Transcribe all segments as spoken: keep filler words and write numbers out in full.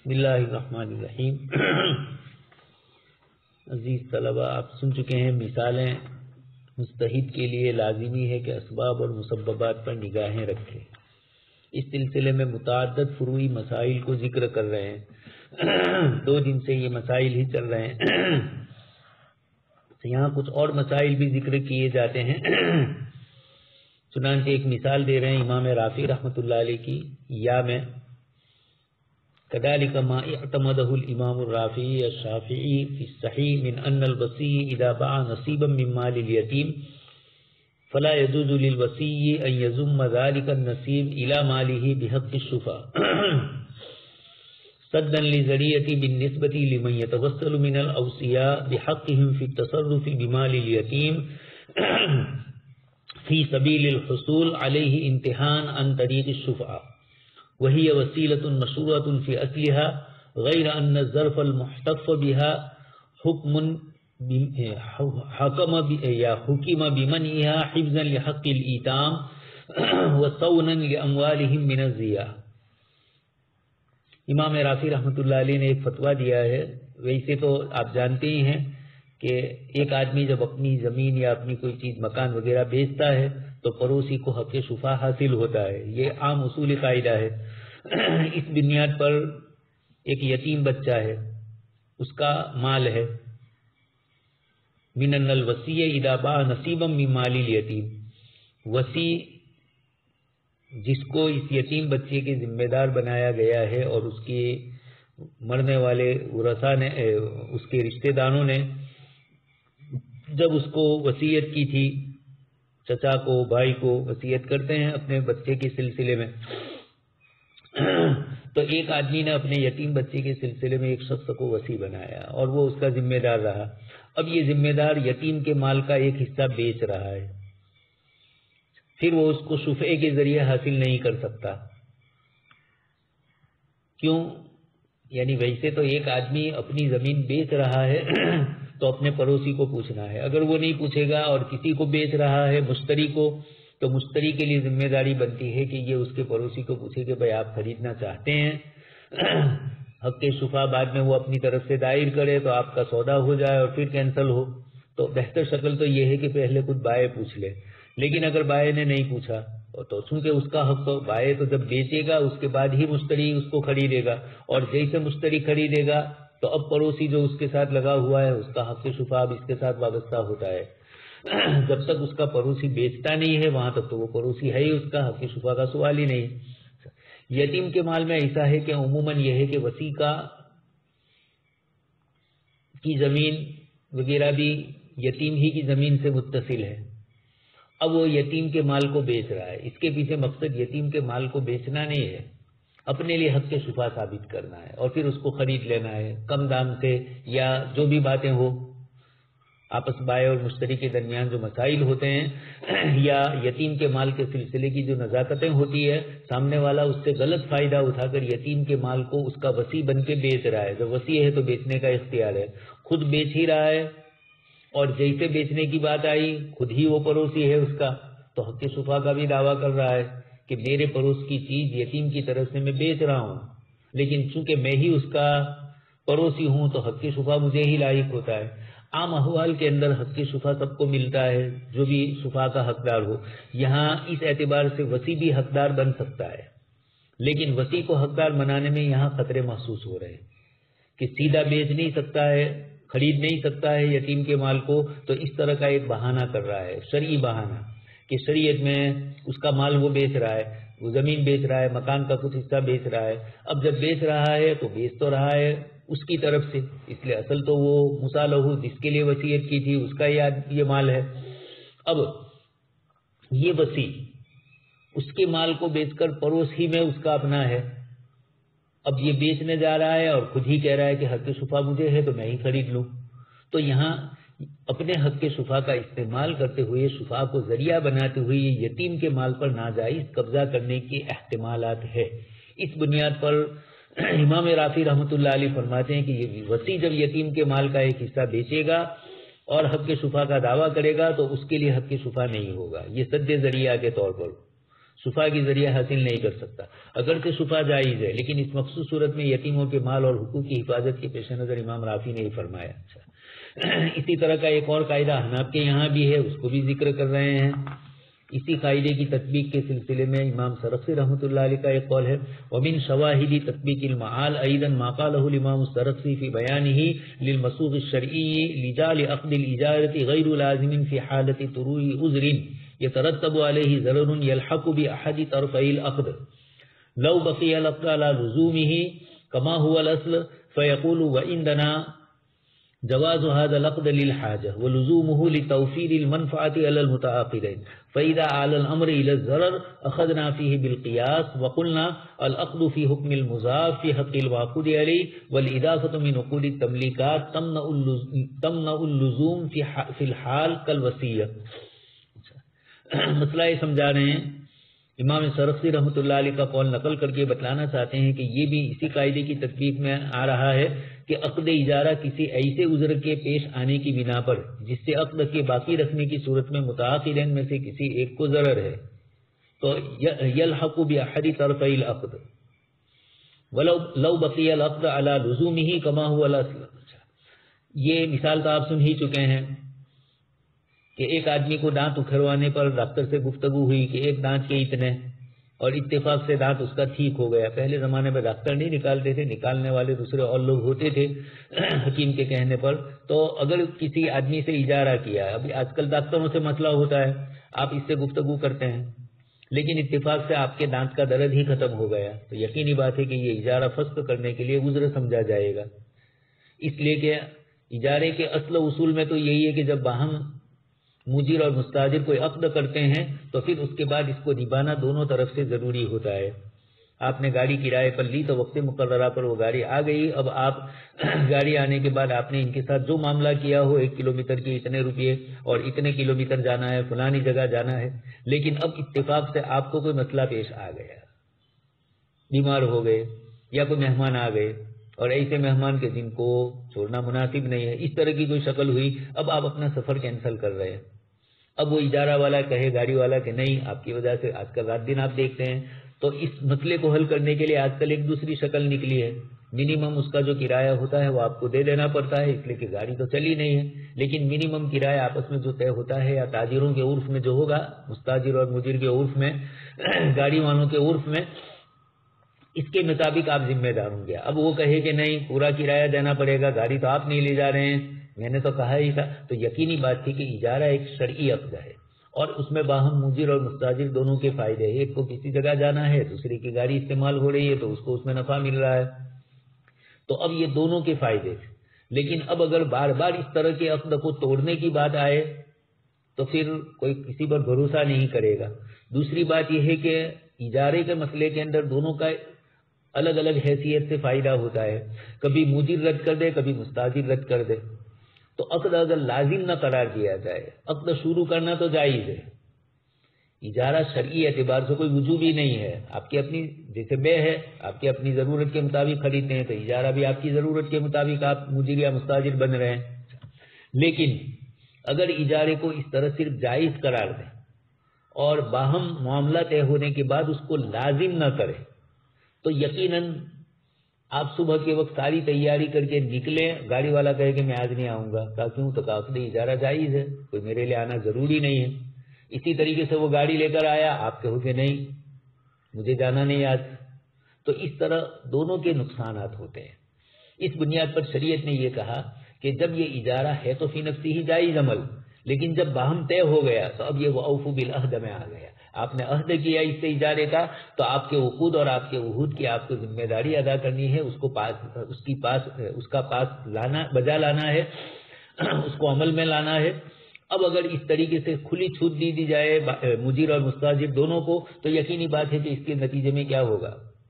بسم اللہ الرحمن الرحیم۔ عزیز طلبہ، آپ سن چکے ہیں مثالیں مجتہد کے لیے لازمی ہے کہ اسباب اور مسببات پر نگاہیں رکھے۔ اس سلسلے میں متعدد فروعی مسائل کو ذکر کر رہے ہیں، دو دن سے یہ مسائل ہی چل رہے ہیں۔ یہاں کچھ اور مسائل بھی ذکر کیے جاتے ہیں، چنانچہ ایک مثال دے رہے ہیں امام رافعی رحمۃ اللہ علیہ کی، یا میں كذلك ما اعتمده الامام الرافعي الشافعي في الصحيح من ان الوصي اذا باع نصيبا من مال اليتيم فلا يجوز للوصي ان يضم ذلك النصيب الى ماله بحق الشفعاء سدا للذريعه بالنسبه لمن يتوسل من الاوصياء بحقهم في التصرف بمال اليتيم في سبيل الحصول عليه امتحان عن طريق الشفعاء، وهي وسيلة مشروعة في أصلها، غير أن الظرف المحتف بها حكم حكم يا حكم بمنعها حفظا لحق الإيتام وصونا لأموالهم من الزياء۔ امام رافعی رحمۃ اللہ علیہ نے ایک فتویٰ دیا ہے۔ ویسے تو آپ جانتے ہی ہیں کہ ایک آدمی جب اپنی زمین یا اپنی کوئی چیز مکان وغیرہ بیچتا ہے تو پڑوسی کو حق شفا حاصل ہوتا ہے، یہ عام اصول قاعدہ ہے۔ اس بنیاد پر ایک یتیم بچہ ہے، اس کا مال ہے، من ان الوصی اذا باع نصیبا من مال الیتیم، وصی جس کو اس یتیم بچے کے ذمہ دار بنایا گیا ہے اور اس کے مرنے والے ورثاء نے، اس کے رشتہ داروں نے جب اس کو وصیت کی تھی، چچا کو، بھائی کو وصیت کرتے ہیں اپنے بچے کے سلسلے میں، تو ایک آدمی نے اپنے یتیم بچے کے سلسلے میں ایک شخص کو وصی بنایا اور وہ اس کا ذمہ دار رہا۔ اب یہ ذمہ دار یتیم کے مال کا ایک حصہ بیچ رہا ہے، پھر وہ اس کو شفعے کے ذریعے حاصل نہیں کر سکتا۔ کیوں؟ یعنی ویسے تو ایک آدمی اپنی زمین بیچ رہا ہے تو اپنے پڑوسی کو پوچھنا ہے، اگر وہ نہیں پوچھے گا اور کسی کو بیچ رہا ہے، مشتری کو، تو مشتری کے لیے ذمہ داری بنتی ہے کہ یہ اس کے پڑوسی کو پوچھے کہ بھائی آپ خریدنا چاہتے ہیں، حق کے شفا بعد میں وہ اپنی طرف سے دائر کرے تو آپ کا سودا ہو جائے اور پھر کینسل ہو۔ تو بہتر شکل تو یہ ہے کہ پہلے خود بائے پوچھ لے، لیکن اگر بائے نے نہیں پوچھا تو چونکہ اس کا حق تو بائے تو جب بیچے گا اس کے بعد ہی مشتری اس کو خریدے گا، اور جیسے مشتری خریدے گا تو اب پڑوسی جو اس کے ساتھ لگا ہوا ہے اس کا حق شفا اب اس کے ساتھ وابستہ ہوتا ہے۔ جب تک اس کا پڑوسی بیچتا نہیں ہے وہاں تک تو وہ پڑوسی ہے ہی، اس کا حق شفا کا سوال ہی نہیں۔ یتیم کے مال میں ایسا ہے کہ عموماً یہ ہے کہ وصی کا کی زمین وغیرہ بھی یتیم ہی کی زمین سے متصل ہے۔ اب وہ یتیم کے مال کو بیچ رہا ہے، اس کے پیچھے مقصد یتیم کے مال کو بیچنا نہیں ہے، اپنے لیے حق شفا ثابت کرنا ہے اور پھر اس کو خرید لینا ہے کم دام سے، یا جو بھی باتیں ہو آپس بائے اور مشتری کے درمیان جو مسائل ہوتے ہیں، یا یتیم کے مال کے سلسلے کی جو نزاکتیں ہوتی ہے، سامنے والا اس سے غلط فائدہ اٹھا کر یتیم کے مال کو اس کا وصی بن کے بیچ رہا ہے۔ جب وصی ہے تو بیچنے کا اختیار ہے، خود بیچ ہی رہا ہے، اور جیسے بیچنے کی بات آئی خود ہی وہ پڑوسی ہے اس کا، تو حق شفا کا بھی دعویٰ کر رہا ہے کہ میرے پڑوس کی چیز یتیم کی طرف سے میں بیچ رہا ہوں، لیکن چونکہ میں ہی اس کا پڑوسی ہوں تو حق شفا مجھے ہی لاحق ہوتا ہے۔ عام احوال کے اندر حق شفا سب کو ملتا ہے جو بھی شفا کا حقدار ہو، یہاں اس اعتبار سے وصی بھی حقدار بن سکتا ہے، لیکن وصی کو حقدار بنانے میں یہاں خطرے محسوس ہو رہے ہیں کہ سیدھا بیچ نہیں سکتا ہے، خرید نہیں سکتا ہے یتیم کے مال کو، تو اس طرح کا ایک بہانہ کر رہا ہے، شرعی بہانہ، کہ شریعت میں اس کا مال وہ بیچ رہا ہے، وہ زمین بیچ رہا ہے، مکان کا کچھ حصہ بیچ رہا ہے۔ اب جب بیچ رہا ہے تو بیچ تو رہا ہے اس کی طرف سے، اس لیے اصل تو وہ مصالحہ جس کے لیے وصیت کی تھی اس کا یہ مال ہے۔ اب یہ وصی اس کے مال کو بیچ کر پڑوس ہی میں اس کا اپنا ہے، اب یہ بیچنے جا رہا ہے اور خود ہی کہہ رہا ہے کہ حق شفا مجھے ہے تو میں ہی خرید لوں، تو یہاں اپنے حق کے شفا کا استعمال کرتے ہوئے، شفا کو ذریعہ بناتے ہوئے یتیم کے مال پر ناجائز قبضہ کرنے کے احتمالات ہے۔ اس بنیاد پر امام رافعی رحمۃ اللہ علیہ فرماتے ہیں کہ یہ وصی جب یتیم کے مال کا ایک حصہ بیچے گا اور حق شفا کا دعویٰ کرے گا تو اس کے لیے حق شفا نہیں ہوگا، یہ سد ذریعہ کے طور پر شفا کے ذریعے حاصل نہیں کر سکتا. اگرچہ شفا جائز ہے لیکن اس مخصوص صورت میں یتیموں کے مال اور حقوق کی حفاظت کے پیش نظر امام رافی نے فرمایا. اچھا اسی طرح کا ایک اور قاعدہ حناب کے یہاں بھی ہے، اس کو بھی ذکر کر رہے ہیں. اسی قاعدے کی تطبیق کے سلسلے میں امام سرخسی رحمۃ اللہ علیہ کا ایک قول ہے، ومن شواہد تطبیق المعال ایضا ما قالہ الامام السرخسی فی بیانہ للمسوغ الشرعی لجعل عقد الاجارة غیر لازم فی حالت طروء عذر يترتب عليه ضرر يلحق بأحد طرفي العقد لو بقي العقد على لزومه كما هو الأصل فيقول وعندنا جواز هذا العقد للحاجة ولزومه لتوفير المنفعة على المتعاقدين، فإذا آل الأمر إلى الضرر أخذنا فيه بالقياس وقلنا العقد في حكم المضاف في حق المعقود عليه والإضافة من عقود التمليكات تمنع اللزوم في الحال كالوصية. مسئلہ یہ سمجھا رہے ہیں، امام سرخسی رحمۃ اللہ علیہ کا قول نقل کر کے بتلانا چاہتے ہیں کہ یہ بھی اسی قاعدے کی تطبیق میں آ رہا ہے کہ عقد اجارہ کسی ایسے عذر کے پیش آنے کی بنا پر جس سے عقد کے باقی رکھنے کی صورت میں متعاقدین میں سے کسی ایک کو ضرر ہے تو یلحق بأحد طرفی العقد ولو لو بقی العقد علی لزومہ کما هو الاصل. یہ مثال تو آپ سن ہی چکے ہیں کہ ایک آدمی کو دانت اکھڑوانے پر ڈاکٹر سے گفتگو ہوئی کہ ایک دانت کے اتنے، اور اتفاق سے دانت اس کا ٹھیک ہو گیا. پہلے زمانے میں ڈاکٹر نہیں نکالتے تھے، نکالنے والے دوسرے اور لوگ ہوتے تھے حکیم کے کہنے پر. تو اگر کسی آدمی سے اجارہ کیا، ابھی آج کل ڈاکٹروں سے مسئلہ ہوتا ہے، آپ اس سے گفتگو کرتے ہیں لیکن اتفاق سے آپ کے دانت کا درد ہی ختم ہو گیا، تو یقینی بات ہے کہ یہ اجارہ فسخ کرنے کے لیے عذر سمجھا جائے گا. اس لیے کہ اجارے کے اصل اصول میں تو یہی ہے کہ جب باہم مجیر اور مستاجر کوئی عقد کرتے ہیں تو پھر اس کے بعد اس کو نبھانا دونوں طرف سے ضروری ہوتا ہے. آپ نے گاڑی کرائے پر لی تو وقت مقررہ پر وہ گاڑی آ گئی. اب آپ گاڑی آنے کے بعد آپ نے ان کے ساتھ جو معاملہ کیا ہو، ایک کلو میٹر کے اتنے روپئے اور اتنے کلو میٹر جانا ہے، فلانی جگہ جانا ہے، لیکن اب اتفاق سے آپ کو کوئی مسئلہ پیش آ گیا، بیمار ہو گئے یا کوئی مہمان آ گئے، اور ایسے مہمان کے جن کو چھوڑنا مناسب نہیں ہے، اس طرح کی کوئی شکل ہوئی، اب آپ اپنا سفر کینسل کر رہے ہیں. اب وہ اجارہ والا کہے گاڑی والا کہ نہیں، آپ کی وجہ سے آج کل رات دن آپ دیکھتے ہیں. تو اس مسئلے کو حل کرنے کے لیے آج کل ایک دوسری شکل نکلی ہے. منیمم اس کا جو کرایہ ہوتا ہے وہ آپ کو دے دینا پڑتا ہے، اس لیے کہ گاڑی تو چلی نہیں ہے، لیکن منیمم کرایہ آپس میں جو طے ہوتا ہے یا تاجروں کے عرف میں جو ہوگا، مستاجر اور مجیر کے عرف میں، گاڑی والوں کے عرف میں، اس کے مطابق آپ ذمہ دار ہوں گے. اب وہ کہے کہ نہیں، پورا کرایہ دینا پڑے گا، گاڑی تو آپ نہیں لے جا رہے ہیں، میں نے تو کہا ہی تھا. تو یقینی بات تھی کہ اجارہ ایک شرعی عقد ہے اور اس میں باہم مجیر اور مستاجر دونوں کے فائدے ہیں. ایک کو کسی جگہ جانا ہے، دوسرے کی گاڑی استعمال ہو رہی ہے تو اس کو اس میں نفع مل رہا ہے. تو اب یہ دونوں کے فائدے تھے. لیکن اب اگر بار بار اس طرح کے عقد کو توڑنے کی بات آئے تو پھر کوئی کسی پر بھروسہ نہیں کرے گا. دوسری بات یہ ہے کہ اجارے کے مسئلے کے اندر دونوں کا الگ الگ حیثیت سے فائدہ ہوتا ہے. کبھی مجیر رد کر دے، کبھی مستاجر رد کر دے. تو عقد اگر لازم نہ قرار دیا جائے، عقد شروع کرنا تو جائز ہے. اجارہ شرعی اعتبار سے کوئی وجوبی نہیں ہے. آپ کی اپنی جیسے بے ہے، آپ کی اپنی ضرورت کے مطابق خریدتے ہیں، تو اجارہ بھی آپ کی ضرورت کے مطابق آپ مجیر یا مستاجر بن رہے ہیں. لیکن اگر اجارے کو اس طرح صرف جائز قرار دیں اور باہم معاملہ طے ہونے کے بعد اس کو لازم نہ کریں تو یقیناً آپ صبح کے وقت ساری تیاری کر کے نکلیں، گاڑی والا کہے کہ میں آج نہیں آؤں گا، کہا کیوں؟ تو کہا عقد اجارہ جائز ہے، کوئی میرے لیے آنا ضروری نہیں ہے. اسی طریقے سے وہ گاڑی لے کر آیا، آپ کہو کہ نہیں مجھے جانا نہیں آج. تو اس طرح دونوں کے نقصانات ہوتے ہیں. اس بنیاد پر شریعت نے یہ کہا کہ جب یہ اجارہ ہے تو فی نفسی ہی جائز عمل، لیکن جب باہم طے ہو گیا تو اب یہ وَأَوْفُوا بِالْعَهْدِ میں آ گیا. آپ نے عہد کیا اس سے اجارے کا، تو آپ کے عقود اور آپ کے عہود کی آپ کو ذمہ داری ادا کرنی ہے، اس کو پاس اس کی پاس اس کا پاس لانا بجا لانا ہے، اس کو عمل میں لانا ہے. اب اگر اس طریقے سے کھلی چھوٹ دی دی جائے مجیر اور مستاجر دونوں کو تو یقینی بات ہے کہ اس کے نتیجے میں کیا ہوگا؟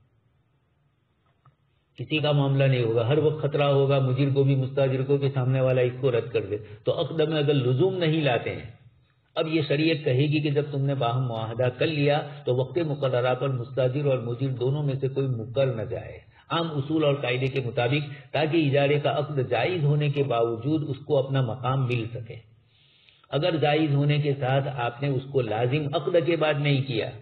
کسی کا معاملہ نہیں ہوگا، ہر وقت خطرہ ہوگا مجیر کو بھی مستاجر کو کہ سامنے والا اس کو رد کر دے. تو عقد میں اگر لزوم نہیں لاتے ہیں، اب یہ شریعت کہے گی کہ جب تم نے باہم معاہدہ کر لیا تو وقت مقررہ پر مستاجر اور مجیر دونوں میں سے کوئی مکر نہ جائے عام اصول اور قاعدے کے مطابق، تاکہ اجارے کا عقد جائز ہونے کے باوجود اس کو اپنا مقام مل سکے. اگر جائز ہونے کے ساتھ آپ نے اس کو لازم عقد کے بعد نہیں کیا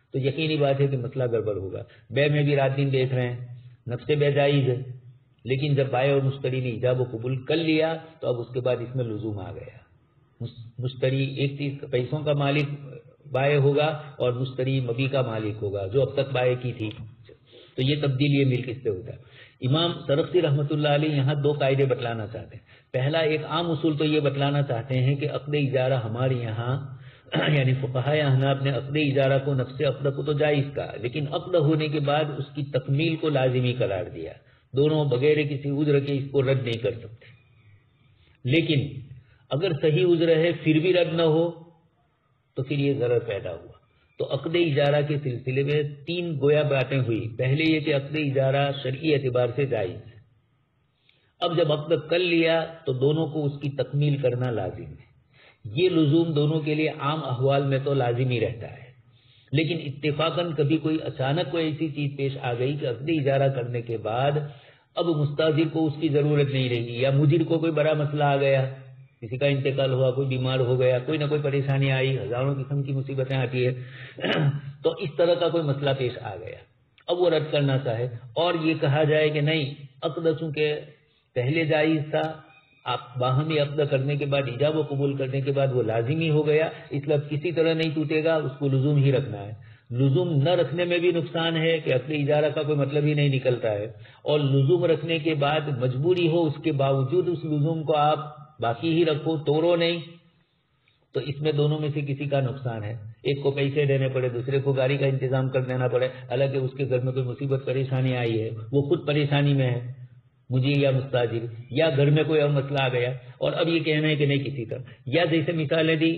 تو یقینی بات ہے کہ مسئلہ گڑبڑ ہوگا. بے میں بھی رات دن دیکھ رہے ہیں، نفس بے جائز ہے، لیکن جب بائع اور مشتری نے ایجاب و قبول کر لیا تو اب اس کے بعد اس میں لزوم آ گیا. مشتری ایک چیز پیسوں کا مالک بائع ہوگا اور مشتری مبی کا مالک ہوگا جو اب تک بائع کی تھی. تو یہ تبدیلی ملک اس سے ہوتا ہے. امام سرخسی رحمۃ اللہ علیہ یہاں دو قاعدے بتلانا چاہتے ہیں. پہلا ایک عام اصول تو یہ بتلانا چاہتے ہیں کہ عقد اجارہ ہمارے یہاں یعنی فقہائے احناف نے عقد اجارہ کو نفس عقد کو تو جائز کہا، لیکن عقد ہونے کے بعد اس کی تکمیل کو لازمی قرار دیا. دونوں بغیر کسی عذر کے اس کو رد نہیں کر سکتے. لیکن اگر صحیح عذر ہے پھر بھی رد نہ ہو تو پھر یہ ضرر پیدا ہوا. تو عقد اجارہ کے سلسلے میں تین گویا باتیں ہوئی. پہلے یہ کہ عقد اجارہ شرعی اعتبار سے جائز ہے. اب جب عقد کر لیا تو دونوں کو اس کی تکمیل کرنا لازم ہے. یہ لزوم دونوں کے لیے عام احوال میں تو لازمی رہتا ہے، لیکن اتفاقاً کبھی کوئی اچانک کوئی ایسی چیز پیش آ گئی کہ عقد اجارہ کرنے کے بعد اب مستاجر کو اس کی ضرورت نہیں رہی، یا مجر کو کوئی بڑا مسئلہ آ گیا، کسی کا انتقال ہوا، کوئی بیمار ہو گیا، کوئی نہ کوئی پریشانی آئی، ہزاروں قسم کی مصیبتیں آتی ہے، تو اس طرح کا کوئی مسئلہ پیش آ گیا. اب وہ رد کرنا چاہے اور یہ کہا جائے کہ نہیں عقد چونکہ پہلے جائز تھا، آپ باہمی عقد کرنے کے بعد ایجاب و قبول کرنے کے بعد وہ لازمی ہو گیا، اس لیے اب کسی طرح نہیں ٹوٹے گا، اس کو لزوم ہی رکھنا ہے. لزوم نہ رکھنے میں بھی نقصان ہے کہ عقد اجارہ کا کوئی مطلب ہی نہیں نکلتا ہے، اور لزوم رکھنے کے بعد مجبوری ہو اس کے باوجود اس لزوم کو آپ باقی ہی رکھو، توڑو نہیں، تو اس میں دونوں میں سے کسی کا نقصان ہے. ایک کو پیسے دینے پڑے، دوسرے کو گاڑی کا انتظام کر دینا پڑے، حالانکہ اس کے گھر میں کوئی مصیبت پریشانی آئی ہے، وہ خود پریشانی میں ہے، مجھے یا مستاجر، یا گھر میں کوئی اور مسئلہ آ گیا، اور اب یہ کہنا ہے کہ نہیں کسی کا. یا جیسے مثالیں دی،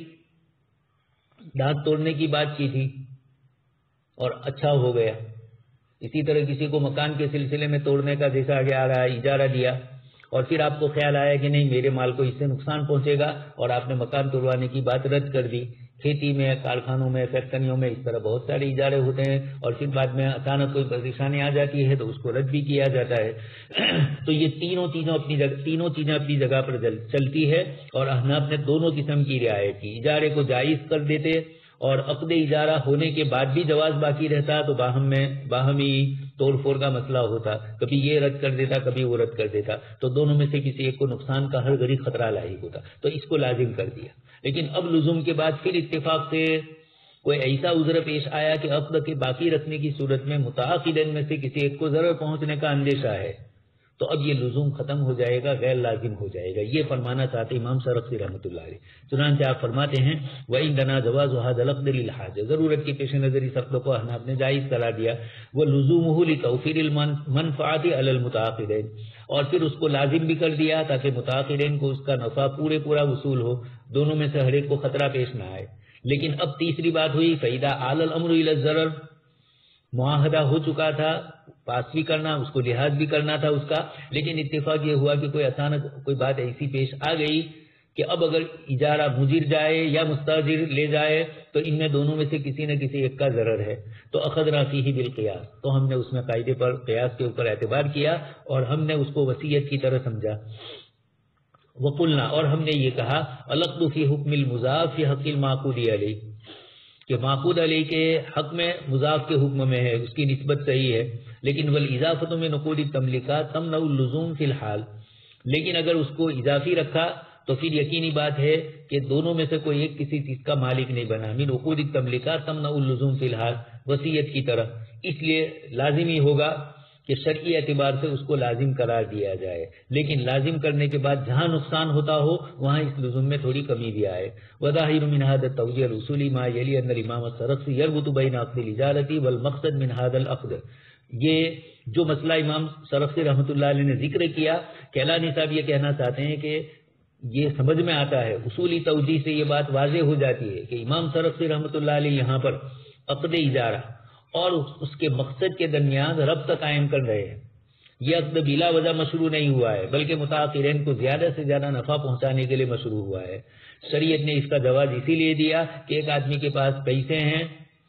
دانت توڑنے کی بات کی تھی اور اچھا ہو گیا. اسی طرح کسی کو مکان کے سلسلے میں توڑنے کا جیسا آگے آ رہا ہے، اجارہ دیا، اور پھر آپ کو خیال آیا کہ نہیں میرے مال کو اس سے نقصان پہنچے گا، اور آپ نے مکان توڑوانے کی بات رد کر دی. کھیتی میں، کارخانوں میں، فیکٹریوں میں اس طرح بہت سارے اجارے ہوتے ہیں، اور پھر بعد میں اچانک کوئی پریشانی آ جاتی ہے تو اس کو رد بھی کیا جاتا ہے. تو یہ تینوں چیزوں اپنی جگہ تینوں چیزیں اپنی جگہ پر چلتی ہے، اور احناف نے دونوں قسم کی رعایت کی. اجارے کو جائز کر دیتے اور عقد اجارہ ہونے کے بعد بھی جواز باقی رہتا تو باہم میں باہمی توڑ پھوڑ کا مسئلہ ہوتا، کبھی یہ رد کر دیتا کبھی وہ رد کر دیتا، تو دونوں میں سے کسی ایک کو نقصان کا ہر گھڑی خطرہ لاحق ہوتا. تو اس کو لازم کر دیا. لیکن اب لزوم کے بعد پھر اتفاق سے کوئی ایسا عذر پیش آیا کہ عقد کے باقی رکھنے کی صورت میں متعاقدین میں سے کسی ایک کو ضرر پہنچنے کا اندیشہ ہے، تو اب یہ لزوم ختم ہو جائے گا، غیر لازم ہو جائے گا. یہ فرمانا چاہتے امام سرخسی رحمۃ اللہ علیہ. چنانچہ آپ فرماتے ہیں وَإِنَّنَا جَوَازُ هَذَا الْعَقْدِ لِلْحَاجَةِ، ضرورت کے پیش نظر اس عقد کو احناف نے جائز قرار دیا. وَلُزُومُهُ لِتَوْفِيرِ الْمَنْفَعَةِ عَلَى الْمُتَعَاقِدَيْنِ، اور پھر اس کو لازم بھی کر دیا تاکہ متعاقدین کو اس کا نفع پورے پورا وصول ہو، دونوں میں سے ہر ایک کو خطرہ پیش نہ آئے. لیکن اب تیسری بات ہوئی فَإِذَا آلَ الْأَمْرُ إِلَى الضَّرَرِ، معاہدہ ہو چکا تھا، پاس بھی کرنا، اس کو لحاظ بھی کرنا تھا اس کا، لیکن اتفاق یہ ہوا کہ کوئی اچانک کوئی بات ایسی پیش آ گئی کہ اب اگر اجارہ مجر جائے یا مستاجر لے جائے تو ان میں دونوں میں سے کسی نہ کسی ایک کا ضرر ہے. تو اخذنا فیہ بالقیاس، تو ہم نے اس میں قاعدے پر قیاس کے اوپر اعتبار کیا اور ہم نے اس کو وصیت کی طرح سمجھا. وقلنا، اور ہم نے یہ کہا العقد فی حکم المضاف فی حق المعقود علیہ، کہ معقود علیہ کے حق میں مضاف کے حکم میں ہے، اس کی نسبت صحیح ہے. لیکن والاضافۃ من نقود التملیکات تمنع اللزوم فی الحال، لیکن اگر اس کو اضافی رکھا تو پھر یقینی بات ہے کہ دونوں میں سے کوئی ایک کسی چیز کا مالک نہیں بنا. من نقود التملیکات تمنع اللزوم فی الحال، وصیت کی طرح. اس لیے لازمی ہوگا کہ شرعی اعتبار سے اس کو لازم قرار دیا جائے، لیکن لازم کرنے کے بعد جہاں نقصان ہوتا ہو وہاں اس لزوم میں تھوڑی کمی بھی آئے. وظاہر من هذا التوجیہ الاصولی ما یلی ان الامام السرخسی یربط بین عقد الاجارۃ والمقصد من هذا العقد. یہ جو مسئلہ امام سرخسی رحمۃ اللہ علیہ نے ذکر کیا، کیلانی صاحب یہ کہنا چاہتے ہیں کہ یہ سمجھ میں آتا ہے، اصولی توجیہ سے یہ بات واضح ہو جاتی ہے کہ امام سرخسی رحمۃ اللہ علیہ یہاں پر عقد اجارہ اور اس کے مقصد کے درمیان ربط قائم کر رہے ہیں. یہ عقد بلا وجہ مشروع نہیں ہوا ہے، بلکہ متعاقدین کو زیادہ سے زیادہ نفع پہنچانے کے لیے مشروع ہوا ہے. شریعت نے اس کا جواز اسی لیے دیا کہ ایک آدمی کے پاس پیسے ہیں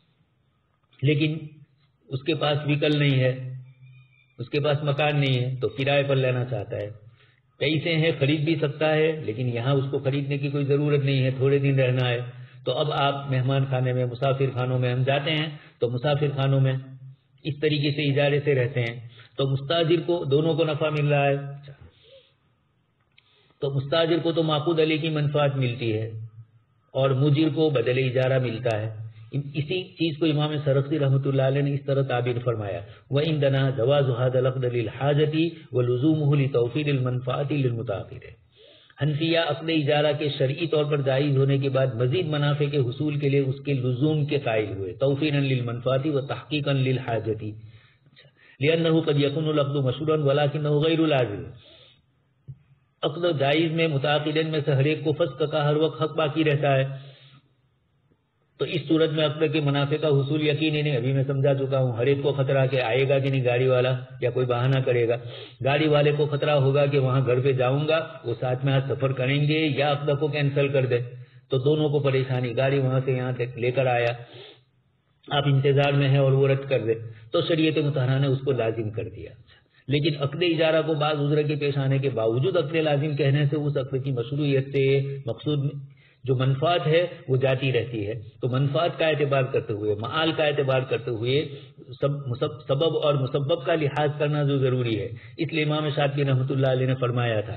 لیکن اس کے پاس وکل نہیں ہے، اس کے پاس مکان نہیں ہے تو کرائے پر لینا چاہتا ہے. پیسے ہیں، خرید بھی سکتا ہے، لیکن یہاں اس کو خریدنے کی کوئی ضرورت نہیں ہے، تھوڑے دن رہنا ہے. تو اب آپ مہمان خانے میں، مسافر خانوں میں ہم جاتے ہیں تو مسافر خانوں میں اس طریقے سے اجارے سے رہتے ہیں، تو مستاجر کو دونوں کو نفع مل رہا ہے، تو مستاجر کو تو معقود علیہ کی منفعت ملتی ہے اور مجر کو بدل اجارہ ملتا ہے۔ اسی چیز کو امام سرخسی رحمۃ اللہ علیہ نے اس طرح تعبیر فرمایا، وَعِنْدَنَا جَوَازُ هَذَا الْعَقْدِ لِلْحَاجَةِ وَلُزُومُهُ لِتَوْفِيرِ الْمَنْفَعَةِ لِلْمُتَأَخِّرِ۔ حنفیہ عقد اجارہ کے شرعی طور پر جائز ہونے کے بعد مزید منافع کے حصول کے لیے اس کے لزوم کے قائل ہوئے، توفیرا للمنفعۃ وتحقیقا للحاجۃ، لأنه قد يكون العقد مشروعا ولكنه غیر لازم۔ عقد جائز میں متعاقدین میں سے ہر ایک کو فسق کا ہر وقت حق باقی رہتا ہے، تو اس صورت میں عقد کے منافع کا حصول یقینی نہیں۔ ابھی میں سمجھا چکا ہوں، ہر ایک کو خطرہ کہ آئے گا کہ نہیں گاڑی والا، یا کوئی بہانہ کرے گا۔ گاڑی والے کو خطرہ ہوگا کہ وہاں گھر پہ جاؤں گا، وہ ساتھ میں آج سفر کریں گے، یا عقد کو کینسل کر دے، تو دونوں کو پریشانی۔ گاڑی وہاں سے یہاں تک لے کر آیا، آپ انتظار میں ہیں اور وہ رد کر دے، تو شریعت مطہرہ نے اس کو لازم کر دیا۔ لیکن عقد اجارہ کو بعض عذر کے پیش آنے کے باوجود عقد لازم کہنے سے اس عقد کی مشروعیت سے مقصود جو منفعت ہے وہ جاتی رہتی ہے۔ تو منفعت کا اعتبار کرتے ہوئے، معال کا اعتبار کرتے ہوئے سب سبب اور مسبب کا لحاظ کرنا جو ضروری ہے، اس لیے امام شافعی رحمۃ اللہ علیہ نے فرمایا تھا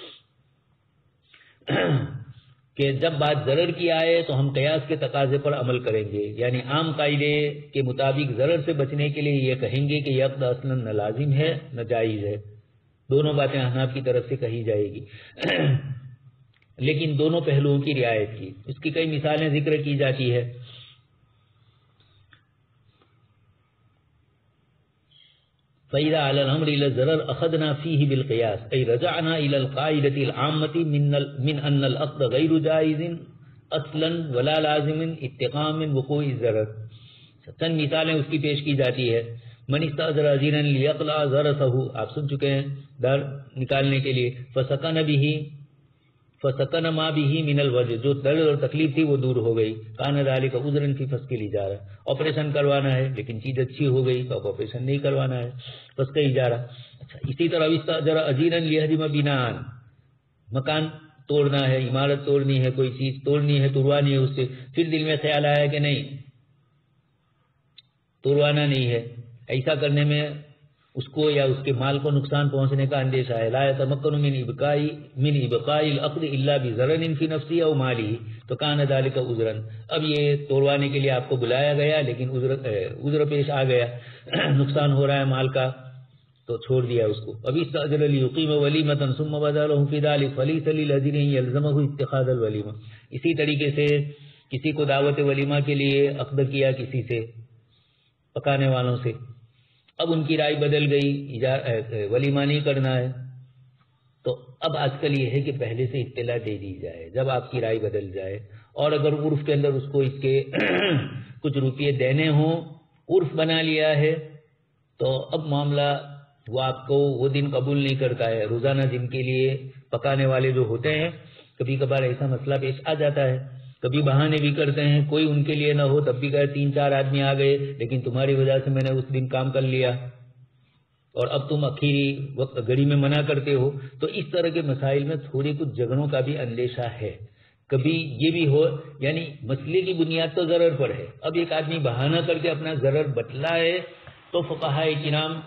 کہ جب بات ضرر کی آئے تو ہم قیاس کے تقاضے پر عمل کریں گے، یعنی عام قاعدے کے مطابق ضرر سے بچنے کے لیے یہ کہیں گے کہ یہ عقد اصلا نہ لازم ہے نہ جائز ہے۔ دونوں باتیں احناف کی طرف سے کہی جائے گی، لیکن دونوں پہلوؤں کی رعایت کی۔ اس کی کئی مثالیں ذکر کی جاتی ہے۔ فَإِذَا عَلَى الْأَمْرِ إِلَى الضَّرَرِ أَخَذْنَا فِيهِ بِالْقِيَاسِ أي رجعنا إلى القاعدة العامة من أن العقد غير جائز اصلا ولا لازم اتقاء من وقوع الضرر۔ چند مثالیں اس کی پیش کی جاتی ہے۔ من استأجر أجيرا ليقلع ضرره، آپ سن چکے ہیں، در نکالنے کے لیے، فسكن به فسکن ما به من الوجع، جو درد اور تکلیف تھی وہ دور ہو گئی، کان ذلك عذرا فی فسخ الاجارہ، آپریشن کروانا ہے لیکن چیز اچھی ہو گئی تو اب آپریشن نہیں کروانا ہے، فسخ اجارہ۔ اچھا، اسی طرح استاجر اجیرا لیہدم بناء، مکان توڑنا ہے، عمارت توڑنی ہے، کوئی چیز توڑنی ہے، توڑوانی ہے اس سے، پھر دل میں خیال آیا کہ نہیں توڑوانا نہیں ہے، ایسا کرنے میں اس کو یا اس کے مال کو نقصان پہنچنے کا اندیشہ ہے، لا يتمكن من ابقاء من ابقاء العقد الا بضرر في نفسه او ماله، تو كان ذلك عذرا۔ اب یہ توڑوانے کے لیے آپ کو بلایا گیا لیکن عذر عذر پیش آ گیا، نقصان ہو رہا ہے مال کا، تو چھوڑ دیا اس کو۔ ابھی استاجر ليقيم وليمة ثم بدا له في ذلك فليس للأجير يلزمه اتخاذ الوليمة۔ اسی طریقے سے کسی کو دعوت ولیمہ کے لیے عقد کیا کسی سے، پکانے والوں سے، اب ان کی رائے بدل گئی، ولیمہ نہیں کرنا ہے، تو اب آج کل یہ ہے کہ پہلے سے اطلاع دے دی جائے جب آپ کی رائے بدل جائے، اور اگر عرف کے اندر اس کو اس کے کچھ روپیے دینے ہوں، عرف بنا لیا ہے، تو اب معاملہ وہ آپ کو وہ دن قبول نہیں کرتا ہے۔ روزانہ جن کے لیے پکانے والے جو ہوتے ہیں، کبھی کبھار ایسا مسئلہ پیش آ جاتا ہے، کبھی بہانے بھی کرتے ہیں، کوئی ان کے لیے نہ ہو تب بھی کہے تین چار آدمی آ گئے لیکن تمہاری وجہ سے میں نے اس دن کام کر لیا اور اب تم اخیری وقت گھڑی میں منع کرتے ہو، تو اس طرح کے مسائل میں تھوڑی کچھ جھگڑوں کا بھی اندیشہ ہے۔ کبھی یہ بھی ہو، یعنی مسئلے کی بنیاد تو ضرر پر ہے، اب ایک آدمی بہانہ کر کے اپنا ضرر بتلائے، تو فقہائے کرام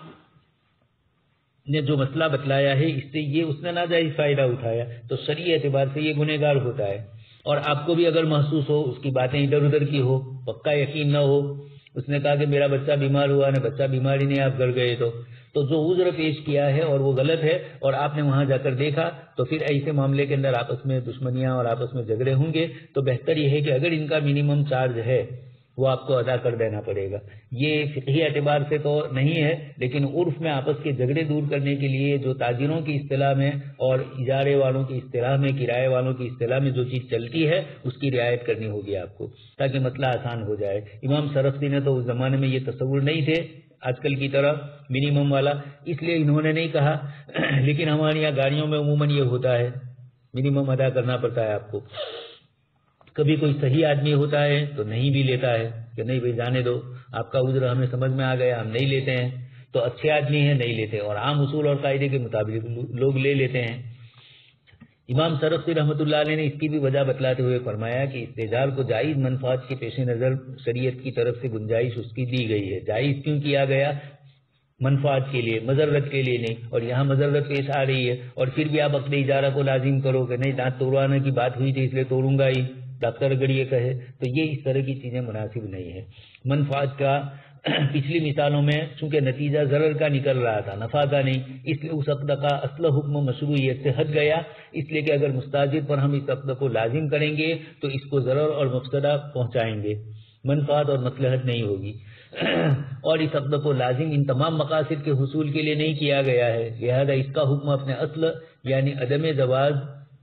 نے جو مسئلہ بتلایا ہے اس سے یہ اس نے ناجائز فائدہ اٹھایا، تو شرعی اعتبار سے یہ گنہگار ہوتا ہے۔ اور آپ کو بھی اگر محسوس ہو اس کی باتیں ادھر ادھر کی ہو، پکا یقین نہ ہو، اس نے کہا کہ میرا بچہ بیمار ہوا نہ بچہ بیماری نہیں، آپ گھر گئے، تو تو جو عذر پیش کیا ہے اور وہ غلط ہے اور آپ نے وہاں جا کر دیکھا، تو پھر ایسے معاملے کے اندر آپس میں دشمنیاں اور آپس میں جھگڑے ہوں گے، تو بہتر یہ ہے کہ اگر ان کا منیمم چارج ہے وہ آپ کو ادا کر دینا پڑے گا۔ یہ فقہی اعتبار سے تو نہیں ہے، لیکن عرف میں آپس کے جھگڑے دور کرنے کے لیے جو تاجروں کی اصطلاح میں اور اجارے والوں کی اصطلاح میں، کرائے والوں کی اصطلاح میں جو چیز چلتی ہے اس کی رعایت کرنی ہوگی آپ کو، تاکہ مسئلہ آسان ہو جائے۔ امام سرخسی نے تو اس زمانے میں یہ تصور نہیں تھے آج کل کی طرح منیمم والا، اس لیے انہوں نے نہیں کہا، لیکن ہمارے یہاں گاڑیوں میں عموماً یہ ہوتا ہے، منیمم ادا کرنا پڑتا ہے آپ کو۔ کبھی کوئی صحیح آدمی ہوتا ہے تو نہیں بھی لیتا ہے کہ نہیں بھائی جانے دو، آپ کا عذر ہمیں سمجھ میں آ گیا، ہم نہیں لیتے ہیں، تو اچھے آدمی ہیں نہیں لیتے، اور عام اصول اور قاعدے کے مطابق لوگ لے لیتے ہیں۔ امام سرخسی رحمۃ اللہ علیہ نے اس کی بھی وجہ بتلاتے ہوئے فرمایا کہ استحجار کو جائز منفعت کے پیش نظر شریعت کی طرف سے گنجائش اس کی دی گئی ہے. جائز کیوں کیا گیا؟ منفعت کے لیے، مضرت کے لیے نہیں. اور یہاں مضرت پیش آ رہی ہے اور پھر بھی آپ عقد اجارہ کو لازم کرو کہ نہیں دانت توڑوانے کی بات ہوئی تھی اس لیے توڑوں گا ہی، ڈاکٹر اگر یہ کہے تو یہ اس طرح کی چیزیں مناسب نہیں ہے. منفعت کا پچھلی مثالوں میں چونکہ نتیجہ ضرر کا نکل رہا تھا، نفع کا نہیں، اس لیے اس عقد کا اصل حکم مشروعیت سے ہٹ گیا. اس لیے کہ اگر مستاجر پر ہم اس عقد کو لازم کریں گے تو اس کو ضرر اور مفسدہ پہنچائیں گے، منفعت اور مصلحت نہیں ہوگی. اور اس عقد کو لازم ان تمام مقاصد کے حصول کے لیے نہیں کیا گیا ہے، لہذا اس کا حکم اپنے اصل یعنی عدم جواز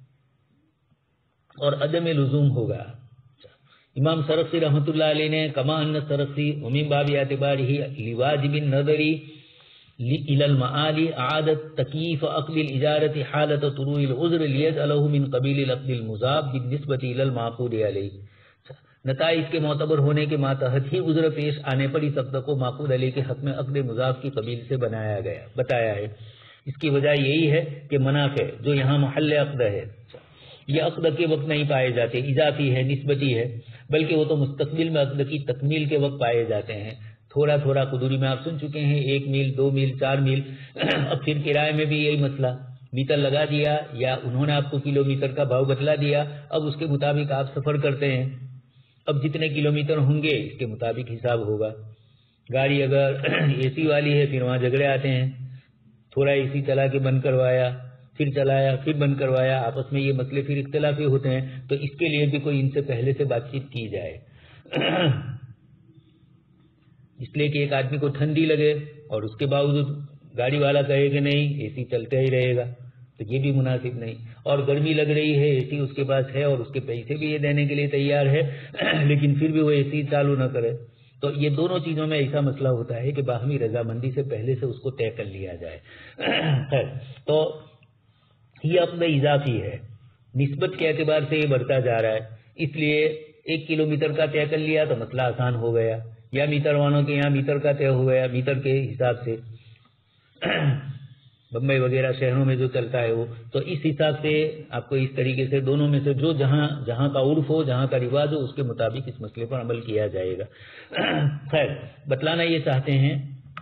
اور عدم لزوم ہوگا. امام سرخسی رحمۃ اللہ علیہ نے کما ان سرخسی ومن باب اعتبارہ لواجب النظر الى المعالی اعادت تکییف عقد الاجارۃ حالت طلوع العذر لیجعلہ من قبیل العقد المضاف بالنسبۃ الى المعقود علیہ. نتائج کے معتبر ہونے کے ماتحت ہی عذر پیش آنے پر اس عقد کو معقود علیہ کے حق میں عقد مضاف کی قبیل سے بنایا گیا بتایا ہے. اس کی وجہ یہی ہے کہ منافع جو یہاں محل عقد ہے یہ عقد کے وقت نہیں پائے جاتے، اضافی ہے، نسبتی ہے، بلکہ وہ تو مستقبل میں عقد کی تکمیل کے وقت پائے جاتے ہیں. تھوڑا تھوڑا قدوری میں آپ سن چکے ہیں، ایک میل، دو میل، چار میل. اب پھر کرائے میں بھی یہی مسئلہ، میٹر لگا دیا یا انہوں نے آپ کو کلو میٹر کا بھاؤ بتلا دیا، اب اس کے مطابق آپ سفر کرتے ہیں. اب جتنے کلو میٹر ہوں گے اس کے مطابق حساب ہوگا. گاڑی اگر اے سی والی ہے پھر وہاں جھگڑے آتے ہیں، تھوڑا اے سی چلا کے بند کروایا، پھر چلایا، پھر بند کروایا، آپس میں یہ مسئلے پھر اختلافی ہوتے ہیں. تو اس کے لیے بھی کوئی ان سے پہلے سے بات چیت کی جائے، اس لیے کہ ایک آدمی کو ٹھنڈی لگے اور اس کے باوجود گاڑی والا کہے کہ نہیں اے سی چلتا ہی رہے گا، تو یہ بھی مناسب نہیں. اور گرمی لگ رہی ہے، اے سی اس کے پاس ہے اور اس کے پیسے بھی یہ دینے کے لیے تیار ہے، لیکن پھر بھی وہ اے سی چالو نہ کرے. تو یہ دونوں چیزوں میں ایسا مسئلہ ہوتا ہے کہ باہمی رضامندی سے پہلے سے اس کو طے کر لیا جائے. تو یہ عقد اضافی ہے، نسبت کے اعتبار سے یہ بڑھتا جا رہا ہے. اس لیے ایک کلو میٹر کا طے کر لیا تو مسئلہ آسان ہو گیا، یا میٹر والوں کے یہاں میٹر کا طے ہو گیا، میٹر کے حساب سے بمبئی وغیرہ شہروں میں جو چلتا ہے وہ. تو اس حساب سے آپ کو اس طریقے سے دونوں میں سے جو جہاں جہاں کا عرف ہو، جہاں کا رواج ہو، اس کے مطابق اس مسئلے پر عمل کیا جائے گا. خیر، بتلانا یہ چاہتے ہیں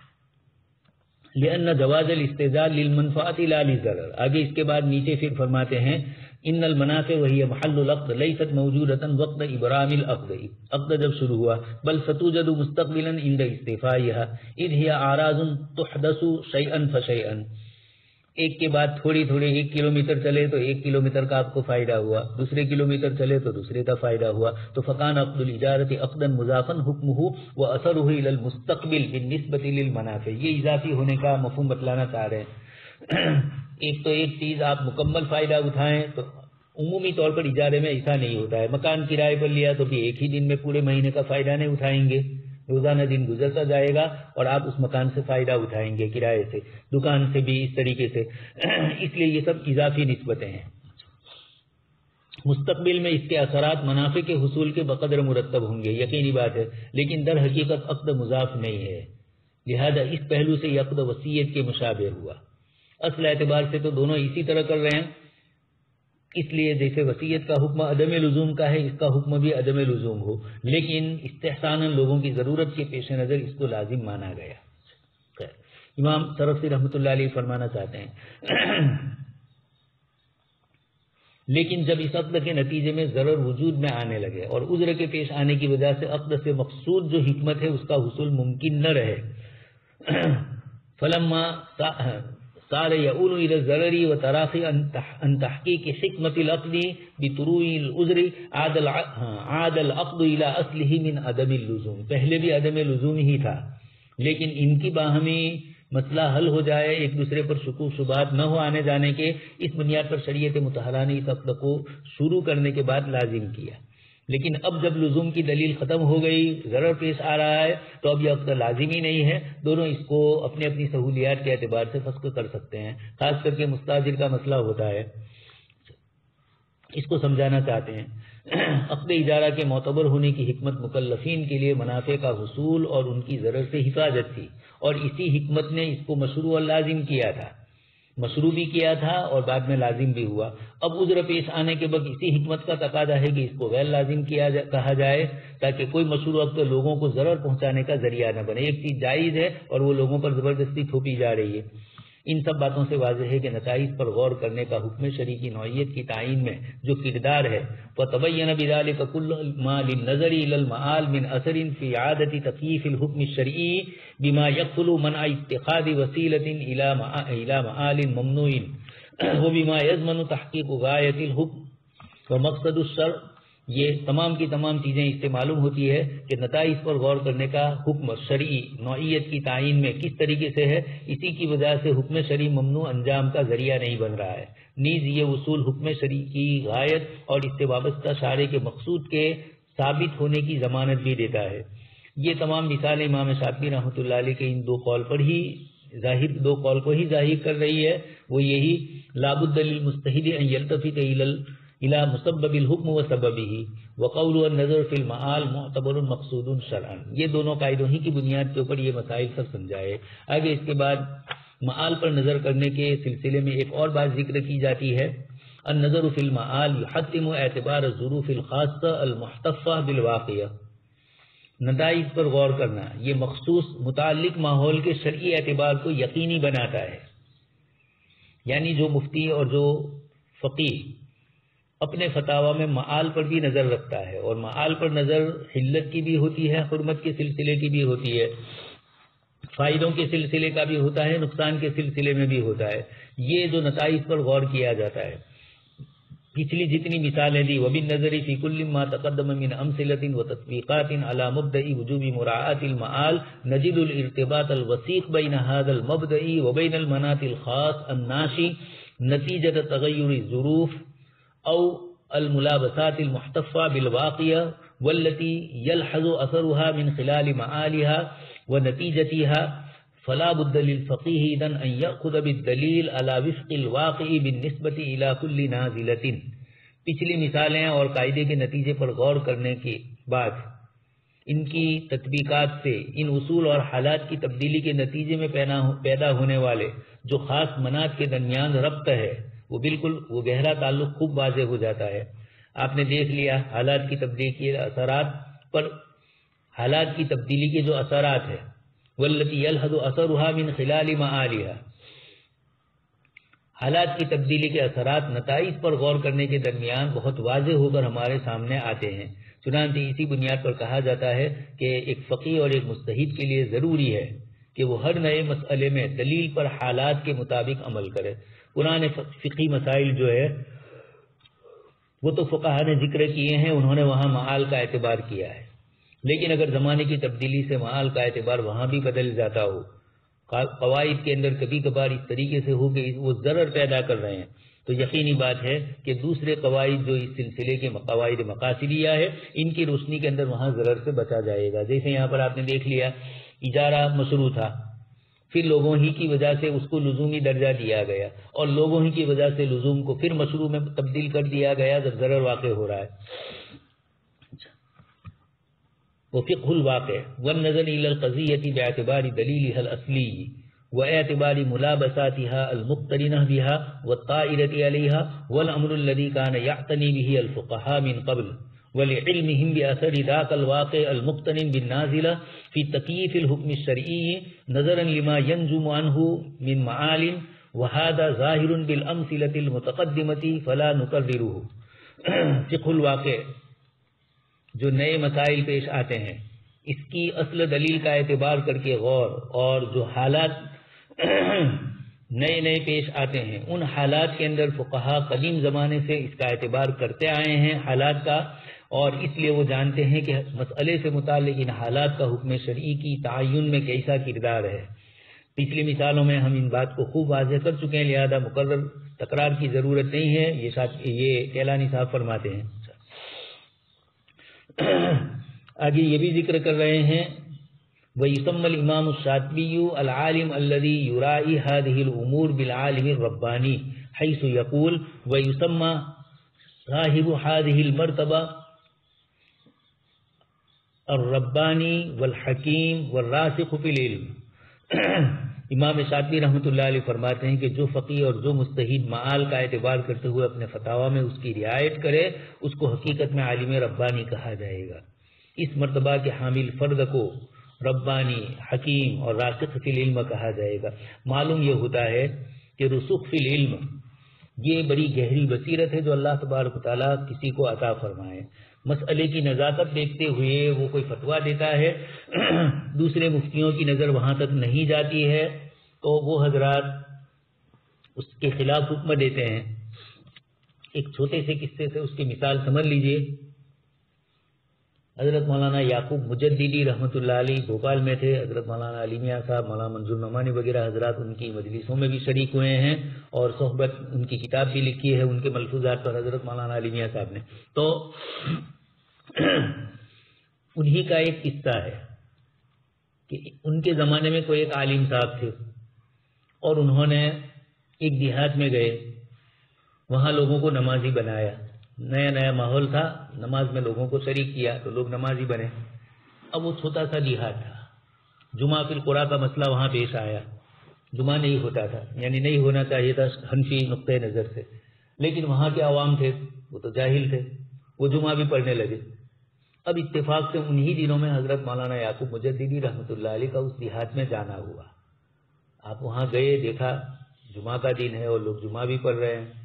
لأن جواز الاستحجار للمنفعت لا للضرر. آگے اس کے بعد نیچے پھر فرماتے ہیں ان المنافع وهي محل العقد ليست موجودة وقت ابرام العقد. عقد جب شروع ہوا بل ستوجد مستقبلا عند استيفائها اذ هي اعراض تحدث شيئا فشيئا. ایک کے بعد تھوڑی تھوڑی، ایک کلو میٹر چلے تو ایک کلو میٹر کا آپ کو فائدہ ہوا، دوسرے کلو میٹر چلے تو دوسرے کا فائدہ ہوا. تو فکان عقد الاجارت عقدا مضافا حکمہ واثرہ الی المستقبل بالنسبۃ للمنافع. یہ اضافی ہونے کا مفہوم بتلانا چاہ رہے ہیں. ایک تو ایک چیز آپ مکمل فائدہ اٹھائیں تو عمومی طور پر اجارے میں ایسا نہیں ہوتا ہے. مکان کرائے پر لیا تو بھی ایک ہی دن میں پورے مہینے کا فائدہ نہیں اٹھائیں گے، روزانہ دن گزرتا جائے گا اور آپ اس مکان سے فائدہ اٹھائیں گے، کرائے سے، دکان سے بھی اس طریقے سے. اس لیے یہ سب اضافی نسبتیں ہیں. مستقبل میں اس کے اثرات منافع کے حصول کے بقدر مرتب ہوں گے، یقینی بات ہے، لیکن در حقیقت عقد مضاف نہیں ہے. لہذا اس پہلو سے یہ عقد وصیت کے مشابہ ہوا. اصل اعتبار سے تو دونوں اسی طرح کر رہے ہیں. اس لیے جیسے وصیت کا حکم عدم لزوم کا ہے، اس کا حکم بھی عدم لزوم ہو، لیکن استحساناً لوگوں کی ضرورت کے پیش نظر اس کو لازم مانا گیا. خیر، امام سرخسی رحمۃ اللہ علیہ فرمانا چاہتے ہیں لیکن جب اس عقد کے نتیجے میں ضرر وجود میں آنے لگے اور عذر کے پیش آنے کی وجہ سے عقد سے مقصود جو حکمت ہے اس کا حصول ممکن نہ رہے، فلما صار يؤول الى الضرر وتراخي عن تحقيق حكمة العقد بطلوع العذر عاد العقد الى اصله من عدم اللزوم. پہلے بھی عدم لزوم ہی تھا، لیکن ان کی باہمی مسئلہ حل ہو جائے، ایک دوسرے پر شکوک شبہات نہ ہو آنے جانے کے، اس بنیاد پر شریعت مطہرہ نے اس عقد کو شروع کرنے کے بعد لازم کیا. لیکن اب جب لزوم کی دلیل ختم ہو گئی، ضرر پیش آ رہا ہے، تو اب یہ عقد لازمی نہیں ہے. دونوں اس کو اپنی اپنی سہولیات کے اعتبار سے فسخ کر سکتے ہیں. خاص کر کے مستاجر کا مسئلہ ہوتا ہے، اس کو سمجھانا چاہتے ہیں. عقد اجارہ کے معتبر ہونے کی حکمت مکلفین کے لیے منافع کا حصول اور ان کی ضرر سے حفاظت تھی، اور اسی حکمت نے اس کو مشروع اور لازم کیا تھا. مشروع بھی کیا تھا اور بعد میں لازم بھی ہوا. اب عذر پیش آنے کے بعد اسی حکمت کا تقاضا ہے کہ اس کو غیر لازم کیا جا کہا جائے تاکہ کوئی مشروع اب تو لوگوں کو ضرر پہنچانے کا ذریعہ نہ بنے. ایک چیز جائز ہے اور وہ لوگوں پر زبردستی تھوپی جا رہی ہے. ان سب باتوں سے واضح ہے کہ نتائج پر غور کرنے کا حکم شرعی کی نوعیت کی تعین میں جو کردار ہے فَتَبَيَّنَ بِذَلِكَ كُلُّ مَا لِلنَّظَرِ إِلَى الْمَآلِ مِنْ أَثَرٍ فِي إِعَادَةِ تَكْيِيفِ الْحُكْمِ الشَّرْعِيِّ بِمَا يَقْتُلُ مَنْعَ اتِّخَاذِ وَسِيلَةٍ إِلَى مَآلٍ مَمْنُوعٍ وَبِمَا يَضْمَنُ تَحْقِيقُ غَايَةِ الْحُكْمِ وَمَقْصَدُ الشَّرْعِ. یہ تمام کی تمام چیزیں اس سے معلوم ہوتی ہے کہ نتائج پر غور کرنے کا حکم شرعی نوعیت کی تعین میں کس طریقے سے ہے. اسی کی وجہ سے حکم شرعی ممنوع انجام کا ذریعہ نہیں بن رہا ہے. نیز یہ اصول حکم شرعی کی غایت اور اس سے وابستہ شارع کے مقصود کے ثابت ہونے کی ضمانت بھی دیتا ہے. یہ تمام مثالیں امام شافعی رحمۃ اللہ علیہ کے ان دو قول پر ہی ظاہر دو قول کو ہی ظاہر کر رہی ہے. وہ یہی لابد للمجتہد ان یلتفت الی الى مسبب الحکم و سببہ وقول النظر فی المعال معتبر مقصود شرعا. یہ دونوں قاعدوں ہی کی بنیاد کے اوپر یہ مسائل سب سمجھائے. آگے اس کے بعد معال پر نظر کرنے کے سلسلے میں ایک اور بات ذکر کی جاتی ہے. النظر فی المعال یحتم اعتبار الظروف الخاصہ المحتفہ بالواقعہ. نتائج پر غور کرنا یہ مخصوص متعلق ماحول کے شرعی اعتبار کو یقینی بناتا ہے. یعنی جو مفتی اور جو فقیہ اپنے فتاوی میں معال پر بھی نظر رکھتا ہے اور معال پر نظر حلت کی بھی ہوتی ہے, حرمت کے سلسلے کی بھی ہوتی ہے, فائدوں کے سلسلے کا بھی ہوتا ہے, نقصان کے سلسلے میں بھی ہوتا ہے. یہ جو نتائج پر غور کیا جاتا ہے پچھلی جتنی مثالیں دی وبالنظر فی کل ما تقدم من امثلۃ وتطبیقات علی مبدأ وجوب مراعاة المعال نجد الارتباط الوثیق بین هذا المبدأ وبین المناط الخاص الناشی نتیجۃ تغیر الظروف او الملابسات المحتفہ بالواقعہ والتي يلحظ اثرها من خلال معالها ونتیجتها فلا بد للفقيه اذن ان يأخذ بالدلیل على وفق الواقع بالنسبة الى كل نازلة. پچھلی مثالیں اور قاعدے کے نتیجے پر غور کرنے کے بعد ان کی تطبیقات سے ان اصول اور حالات کی تبدیلی کے نتیجے میں پیدا ہونے والے جو خاص مناط کے درمیان ربط ہے وہ بالکل وہ گہرا تعلق خوب واضح ہو جاتا ہے. آپ نے دیکھ لیا حالات کی تبدیلی کے اثرات پر حالات کی تبدیلی کے جو اثرات ہیں والتي يلحظ اثرها من خلال معالها, حالات کی تبدیلی کے اثرات نتائج پر غور کرنے کے درمیان بہت واضح ہو کر ہمارے سامنے آتے ہیں. چنانچہ اسی بنیاد پر کہا جاتا ہے کہ ایک فقیہ اور ایک مجتہد کے لیے ضروری ہے کہ وہ ہر نئے مسئلے میں دلیل پر حالات کے مطابق عمل کرے. پرانے فقہی مسائل جو ہے وہ تو فقہا نے ذکر کیے ہیں, انہوں نے وہاں معال کا اعتبار کیا ہے, لیکن اگر زمانے کی تبدیلی سے معال کا اعتبار وہاں بھی بدل جاتا ہو, قواعد کے اندر کبھی کبھار اس طریقے سے ہو کہ وہ ضرر پیدا کر رہے ہیں, تو یقینی بات ہے کہ دوسرے قواعد جو اس سلسلے کے قواعد مقاصدیہ ہے ان کی روشنی کے اندر وہاں ضرر سے بچا جائے گا. جیسے یہاں پر آپ نے دیکھ لیا اجارہ مشروع تھا, پھر لوگوں ہی کی وجہ سے اس کو لزومی درجہ دیا گیا اور لوگوں ہی کی وجہ سے لزوم کو پھر مشروع میں تبدیل کر دیا گیا جب ضرر واقع ہو رہا ہے. وفقه الواقع والنظر الى القضيه باعتبار دليلها الاصلي واعتبار ملابساتها المقترنه بها والطائره عليها والامر الذي كان يعتني به الفقهاء من قبل ولعلمهم باثر ذاك الواقع المقترن بالنازله في تكييف الحكم الشرعي نظرا لما ينجم عنه من معال وهذا ظاهر بالامثله المتقدمه فلا نكرره. فقه الواقع جو نئے مسائل پیش آتے ہیں اس کی اصل دلیل کا اعتبار کر کے غور, اور جو حالات نئے نئے پیش آتے ہیں ان حالات کے اندر فقہا قدیم زمانے سے اس کا اعتبار کرتے آئے ہیں حالات کا, اور اس لیے وہ جانتے ہیں کہ مسئلے سے متعلق ان حالات کا حکم شرعی کی تعین میں کیسا کردار ہے. پچھلی مثالوں میں ہم ان بات کو خوب واضح کر چکے ہیں, لہذا مقرر تکرار کی ضرورت نہیں ہے. یہ یہ کیلانی صاحب فرماتے ہیں. آگے یہ بھی ذکر کر رہے ہیں وَيُسَمَّى الْإِمَامُ الشَّاطِبِيُّ الْعَالِمُ الَّذِي يُرَائِي هَذِهِ الْأُمُورِ بِالْعَالِمِ الرَّبَّانِي حَيْثُ يَقُولُ وَيُسَمَّى صَاحِبُ هَذِهِ الْمَرْتَبَةِ الرَّبَّانِي وَالْحَكِيمُ وَالرَّاسِخُ فِي الْعِلْمِ. امام شاطبی رحمۃ اللہ علیہ فرماتے ہیں کہ جو فقیہ اور جو مجتہد معال کا اعتبار کرتے ہوئے اپنے فتاوی میں اس کی رعایت کرے اس کو حقیقت میں عالم ربانی کہا جائے گا. اس مرتبہ کے حامل فرد کو ربانی، حکیم اور راسخ فی العلم کہا جائے گا. معلوم یہ ہوتا ہے کہ رسوخ فی العلم یہ بڑی گہری بصیرت ہے جو اللہ تبارک و تعالیٰ کسی کو عطا فرمائے. مسئلے کی نزاکت دیکھتے ہوئے وہ کوئی فتویٰ دیتا ہے، دوسرے مفتیوں کی نظر وہاں تک نہیں جاتی ہے تو وہ حضرات اس کے خلاف حکم دیتے ہیں. ایک چھوٹے سے قصے سے اس کی مثال سمجھ لیجئے. حضرت مولانا یعقوب مجددی رحمۃ اللہ علیہ بھوپال میں تھے. حضرت مولانا علی میاں صاحب، مولانا منظور نعمانی وغیرہ حضرات ان کی مجلسوں میں بھی شریک ہوئے ہیں اور صحبت ان کی کتاب بھی لکھی ہے ان کے ملفوظات پر حضرت مولانا علی میاں صاحب نے. تو انہی کا ایک قصہ ہے کہ ان کے زمانے میں کوئی ایک عالم صاحب تھے اور انہوں نے ایک دیہات میں گئے، وہاں لوگوں کو نمازی بنایا. نیا نیا ماحول تھا، نماز میں لوگوں کو شریک کیا تو لوگ نمازی بنے. اب وہ چھوٹا سا دیہات تھا، جمعہ فی القرآ کا مسئلہ وہاں پیش آیا. جمعہ نہیں ہوتا تھا، یعنی نہیں ہونا چاہیے تھا حنفی نقطۂ نظر سے، لیکن وہاں کے عوام تھے وہ تو جاہل تھے، وہ جمعہ بھی پڑھنے لگے. اب اتفاق سے انہی دنوں میں حضرت مولانا یعقوب مجددی رحمۃ اللہ علیہ کا اس دیہات میں جانا ہوا. آپ وہاں گئے، دیکھا جمعہ کا دن ہے اور لوگ جمعہ بھی پڑھ رہے ہیں.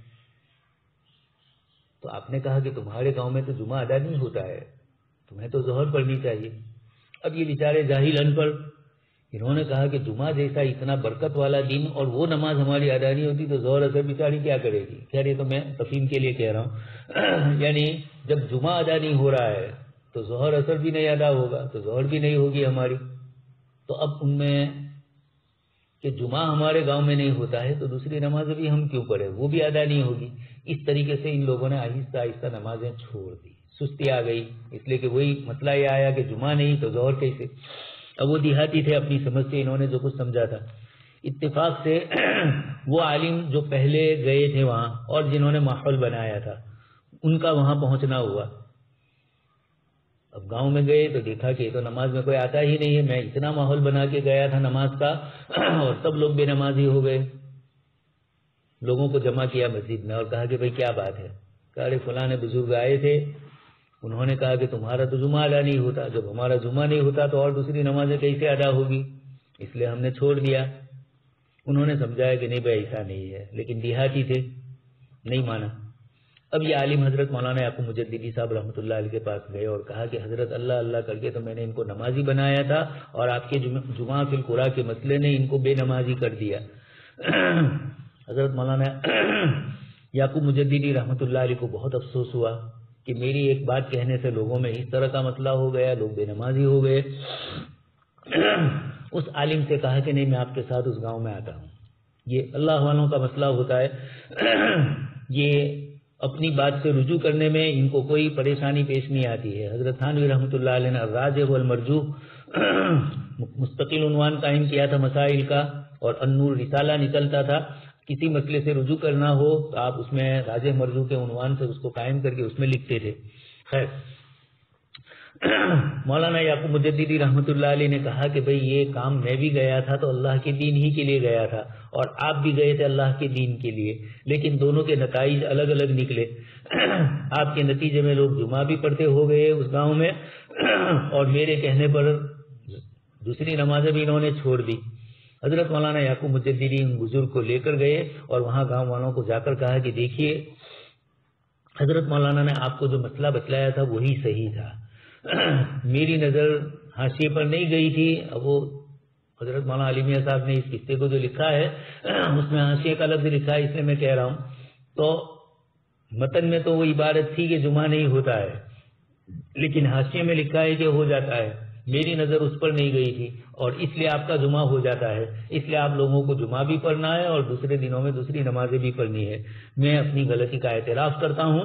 تو آپ نے کہا کہ تمہارے گاؤں میں تو جمعہ ادا نہیں ہوتا ہے، تمہیں تو ظہر پڑھنی چاہیے. اب یہ بیچارے جاہل ان پڑھ، انہوں نے کہا کہ جمعہ جیسا اتنا برکت والا دن اور وہ نماز ہماری ادا نہیں ہوتی تو ظہر اثر بیچاری کیا کرے گی. خیر یہ تو میں تفہیم کے لیے کہہ رہا ہوں. یعنی جب جمعہ ادا نہیں ہو رہا ہے تو ظہر اثر بھی نہیں ادا ہوگا تو ظہر بھی نہیں ہوگی ہماری. تو اب ان میں کہ جمعہ ہمارے گاؤں میں نہیں ہوتا ہے تو دوسری نمازیں بھی ہم کیوں پڑھیں، وہ بھی ادا نہیں ہوگی. اس طریقے سے ان لوگوں نے آہستہ آہستہ نمازیں چھوڑ دی، سستی آ گئی، اس لیے کہ وہی مسئلہ یہ آیا کہ جمعہ نہیں تو ظہر کیسے. اب وہ دیہاتی تھے، اپنی سمجھ سے انہوں نے جو کچھ سمجھا تھا. اتفاق سے وہ عالم جو پہلے گئے تھے وہاں اور جنہوں نے ماحول بنایا تھا ان کا وہاں پہنچنا ہوا. اب گاؤں میں گئے تو دیکھا کہ تو نماز میں کوئی آتا ہی نہیں ہے. میں اتنا ماحول بنا کے گیا تھا نماز کا اور سب لوگ بے نمازی ہو گئے. لوگوں کو جمع کیا مسجد میں اور کہا کہ بھئی کیا بات ہے. کہا ارے فلاں بزرگ آئے تھے، انہوں نے کہا کہ تمہارا تو جمعہ ادا نہیں ہوتا، جب ہمارا جمعہ نہیں ہوتا تو اور دوسری نمازیں کیسے ادا ہوگی، اس لیے ہم نے چھوڑ دیا. انہوں نے سمجھایا کہ نہیں بھائی ایسا نہیں ہے، لیکن دیہاتی تھے، نہیں مانا. اب یہ عالم حضرت مولانا یعقوب مجددی صاحب رحمۃ اللہ علیہ کے پاس گئے اور کہا کہ حضرت اللہ اللہ کر کے تو میں نے ان کو نمازی بنایا تھا اور آپ کے جمعہ فی القرآ کے مسئلے نے ان کو بے نمازی کر دیا. حضرت مولانا یعقوب مجددی رحمۃ اللہ علیہ کو بہت افسوس ہوا کہ میری ایک بات کہنے سے لوگوں میں اس طرح کا مسئلہ ہو گیا، لوگ بے نمازی ہو گئے. اس عالم سے کہا کہ نہیں میں آپ کے ساتھ اس گاؤں میں آتا ہوں. یہ اللہ والوں کا مسئلہ ہوتا ہے، یہ اپنی بات سے رجوع کرنے میں ان کو کوئی پریشانی پیش نہیں آتی ہے. حضرت تھانوی رحمۃ اللہ علیہ نے الراجح والمرجوح مستقل عنوان قائم کیا تھا مسائل کا، اور النور رسالہ نکلتا تھا. کسی مسئلے سے رجوع کرنا ہو تو آپ اس میں راجح مرجوح کے عنوان سے اس کو قائم کر کے اس میں لکھتے تھے. خیر مولانا یعقوب مجددی رحمۃ اللہ علیہ نے کہا کہ بھئی یہ کام میں بھی گیا تھا تو اللہ کے دین ہی کے لیے گیا تھا اور آپ بھی گئے تھے اللہ کے دین کے لیے، لیکن دونوں کے نتائج الگ الگ نکلے. آپ کے نتیجے میں لوگ جمعہ بھی پڑھتے ہو گئے اس گاؤں میں اور میرے کہنے پر دوسری نمازیں بھی انہوں نے چھوڑ دی. حضرت مولانا یعقوب مجددی ان بزرگ کو لے کر گئے اور وہاں گاؤں والوں کو جا کر کہا کہ دیکھیے حضرت مولانا نے آپ کو جو مسئلہ بتلایا تھا وہی صحیح تھا، میری نظر حاشیے پر نہیں گئی تھی. اب وہ حضرت مولانا علی میاں صاحب نے اس قصے کو جو لکھا ہے اس میں حاشیے کا لفظ لکھا ہے، اس لیے میں کہہ رہا ہوں. تو متن میں تو وہ عبارت تھی کہ جمعہ نہیں ہوتا ہے، لیکن حاشیے میں لکھا ہے کہ ہو جاتا ہے. میری نظر اس پر نہیں گئی تھی اور اس لیے آپ کا جمعہ ہو جاتا ہے، اس لیے آپ لوگوں کو جمعہ بھی پڑھنا ہے اور دوسرے دنوں میں دوسری نمازیں بھی پڑھنی ہے. میں اپنی غلطی کا اعتراف کرتا ہوں.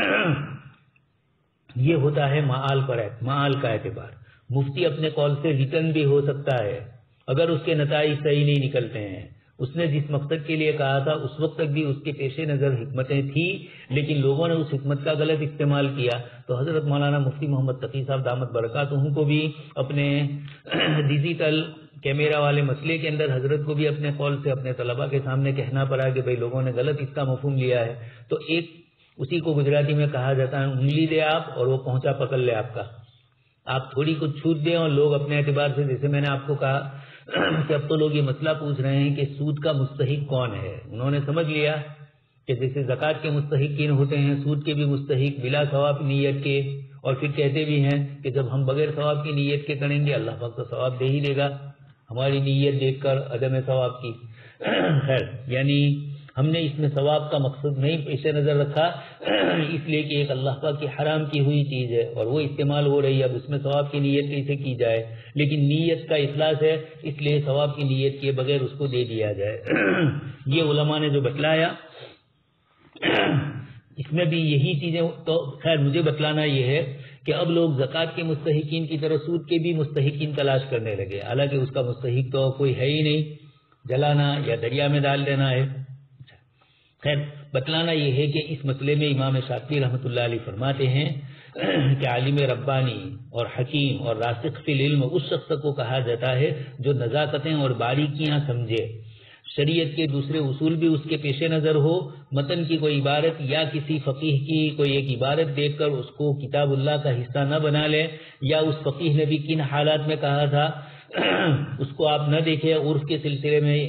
یہ ہوتا ہے معال پر معال کا اعتبار. مفتی اپنے قول سے ریٹرن بھی ہو سکتا ہے اگر اس کے نتائج صحیح نہیں نکلتے ہیں. اس نے جس مقصد کے لیے کہا تھا اس وقت تک بھی اس کے پیش نظر حکمتیں تھیں، لیکن لوگوں نے اس حکمت کا غلط استعمال کیا. تو حضرت مولانا مفتی محمد تقی صاحب دامت برکاتہ کو بھی اپنے ڈیجیٹل کیمرہ والے مسئلے کے اندر حضرت کو بھی اپنے قول سے اپنے طلباء کے سامنے کہنا پڑا کہ بھئی لوگوں نے غلط اس کا مفہوم لیا ہے. تو ایک اسی کو گجراتی میں کہا جاتا ہے انگلی دے آپ اور وہ پہنچا پکڑ لے آپ کا. آپ تھوڑی کچھ چھوٹ دیں اور لوگ اپنے اعتبار سے, جیسے میں نے آپ کو کہا کہ اب تو لوگ یہ مسئلہ پوچھ رہے ہیں کہ سود کا مستحق کون ہے. انہوں نے سمجھ لیا کہ جیسے زکوٰۃ کے مستحقین ہوتے ہیں, سود کے بھی مستحق بلا ثواب نیت کے, اور پھر کہتے بھی ہیں کہ جب ہم بغیر ثواب کی نیت کے کریں گے اللہ پاک تو ثواب دے ہی دے گا ہماری نیت دیکھ کر عدم ثواب کی. خیر, یعنی ہم نے اس میں ثواب کا مقصد نہیں پیش نظر رکھا, اس لیے کہ ایک اللہ پاک کی حرام کی ہوئی چیز ہے اور وہ استعمال ہو رہی ہے, اب اس میں ثواب کی نیت کیسے کی جائے. لیکن نیت کا اخلاص ہے, اس لیے ثواب کی نیت کیے بغیر اس کو دے دیا جائے. یہ علماء نے جو بتلایا اس میں بھی یہی چیزیں. تو خیر مجھے بتلانا یہ ہے کہ اب لوگ زکوٰۃ کے مستحقین کی طرح سود کے بھی مستحقین تلاش کرنے لگے, حالانکہ اس کا مستحق تو کوئی ہے ہی نہیں, جلانا یا دریا میں ڈال دینا ہے. خیر بتلانا یہ ہے کہ اس مسئلے میں امام شافعی رحمۃ اللہ علیہ فرماتے ہیں کہ عالم ربانی اور حکیم اور راسخ فی العلم اس شخص کو کہا جاتا ہے جو نزاکتیں اور باریکیاں سمجھے, شریعت کے دوسرے اصول بھی اس کے پیش نظر ہو, متن کی کوئی عبارت یا کسی فقیہ کی کوئی ایک عبارت دیکھ کر اس کو کتاب اللہ کا حصہ نہ بنا لے, یا اس فقیہ نے بھی کن حالات میں کہا تھا اس کو آپ نہ دیکھیں. عرف کے سلسلے میں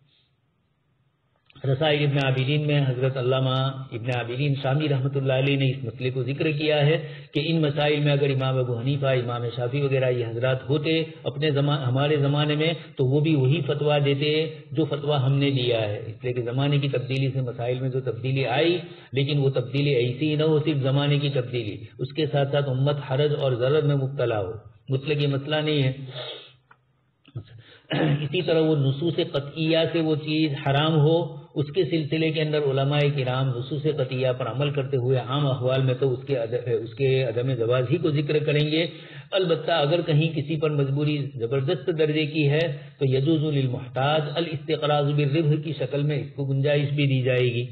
رسائل ابن عابدین میں حضرت علامہ ابن عابدین شامی رحمۃ اللہ علیہ نے اس مسئلے کو ذکر کیا ہے کہ ان مسائل میں اگر امام ابو حنیفہ, امام شافعی وغیرہ یہ حضرات ہوتے اپنے زمان ہمارے زمانے میں تو وہ بھی وہی فتویٰ دیتے جو فتویٰ ہم نے دیا ہے. اس لیے کہ زمانے کی تبدیلی سے مسائل میں جو تبدیلی آئی, لیکن وہ تبدیلی ایسی نہ ہو صرف زمانے کی تبدیلی, اس کے ساتھ ساتھ امت حرج اور ضرر میں مبتلا ہو. مطلق یہ مسئلہ نہیں ہے. اسی طرح وہ نصوص قطعیہ سے وہ چیز حرام ہو, اس کے سلسلے کے اندر علماء کرام نصوص قطعیہ پر عمل کرتے ہوئے عام احوال میں تو اس کے اس کے عدم جواز ہی کو ذکر کریں گے. البتہ اگر کہیں کسی پر مجبوری زبردست درجے کی ہے تو یجوز للمحتاج الاستقراض بالربح کی شکل میں اس کو گنجائش بھی دی جائے گی,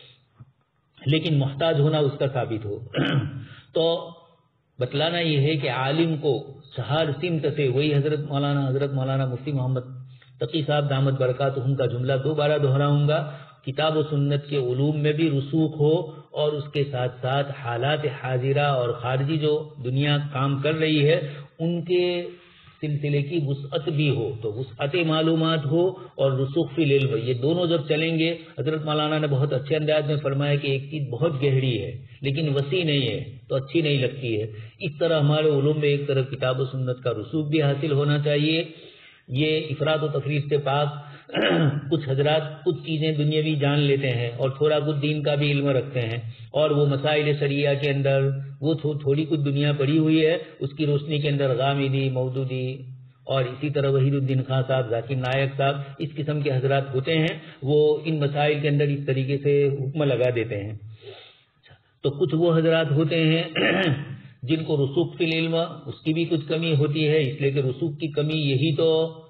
لیکن محتاج ہونا اس کا ثابت ہو. تو بتلانا یہ ہے کہ عالم کو چہار سمت سے, وہی حضرت مولانا حضرت مولانا مفتی محمد تقی صاحب دامت برکاتہم کا جملہ دوبارہ دہراؤں گا, کتاب و سنت کے علوم میں بھی رسوخ ہو اور اس کے ساتھ ساتھ حالات حاضرہ اور خارجی جو دنیا کام کر رہی ہے ان کے سلسلے کی وسعت بھی ہو, تو وسعت معلومات ہو اور رسوخ فی العلم, یہ دونوں جب چلیں گے. حضرت مولانا نے بہت اچھے انداز میں فرمایا کہ ایک چیز بہت گہری ہے لیکن وسیع نہیں ہے تو اچھی نہیں لگتی ہے. اس طرح ہمارے علوم میں ایک طرف کتاب و سنت کا رسوخ بھی حاصل ہونا چاہیے. یہ افراد و تفریط سے پاک کچھ حضرات کچھ چیزیں دنیاوی جان لیتے ہیں اور تھوڑا کچھ دین کا بھی علم رکھتے ہیں, اور وہ مسائل شریعہ کے اندر وہ تھوڑی کچھ دنیا پڑی ہوئی ہے, اس کی روشنی کے اندر غامدی, مودودی اور اسی طرح وحید الدین خان صاحب, ذاکر نائک صاحب, اس قسم کے حضرات ہوتے ہیں, وہ ان مسائل کے اندر اس طریقے سے حکم لگا دیتے ہیں. تو کچھ وہ حضرات ہوتے ہیں جن کو رسوخ فی العلم اس کی بھی کچھ کمی ہوتی ہے, اس لیے کہ رسوخ کی کمی یہی تو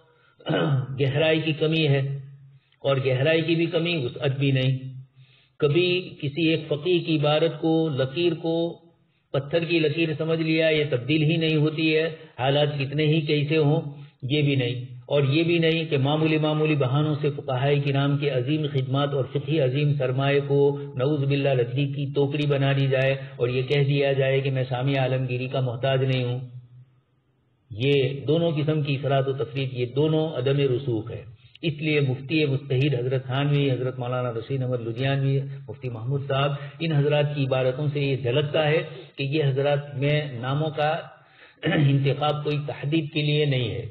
گہرائی کی کمی ہے, اور گہرائی کی بھی کمی وسعت بھی نہیں. کبھی کسی ایک فقیہ کی عبارت کو, لکیر کو پتھر کی لکیر سمجھ لیا, یہ تبدیل ہی نہیں ہوتی ہے, حالات کتنے ہی کیسے ہوں یہ بھی نہیں. اور یہ بھی نہیں کہ معمولی معمولی بہانوں سے فقہائے کرام کے عظیم خدمات اور فقہی عظیم سرمایہ کو نعوذ باللہ ردی کی ٹوکری بنا دی جائے اور یہ کہہ دیا جائے کہ میں شامی عالمگیری کا محتاج نہیں ہوں. یہ دونوں قسم کی افراط و تفریط, یہ دونوں عدم رسوخ ہے. اس لیے مفتی مجتہد حضرت تھانوی, حضرت مولانا رشید احمد لدھیانوی, مفتی محمود صاحب, ان حضرات کی عبارتوں سے یہ جھلکتا ہے کہ یہ حضرات میں ناموں کا انتخاب کوئی تحدید کے لیے نہیں ہے.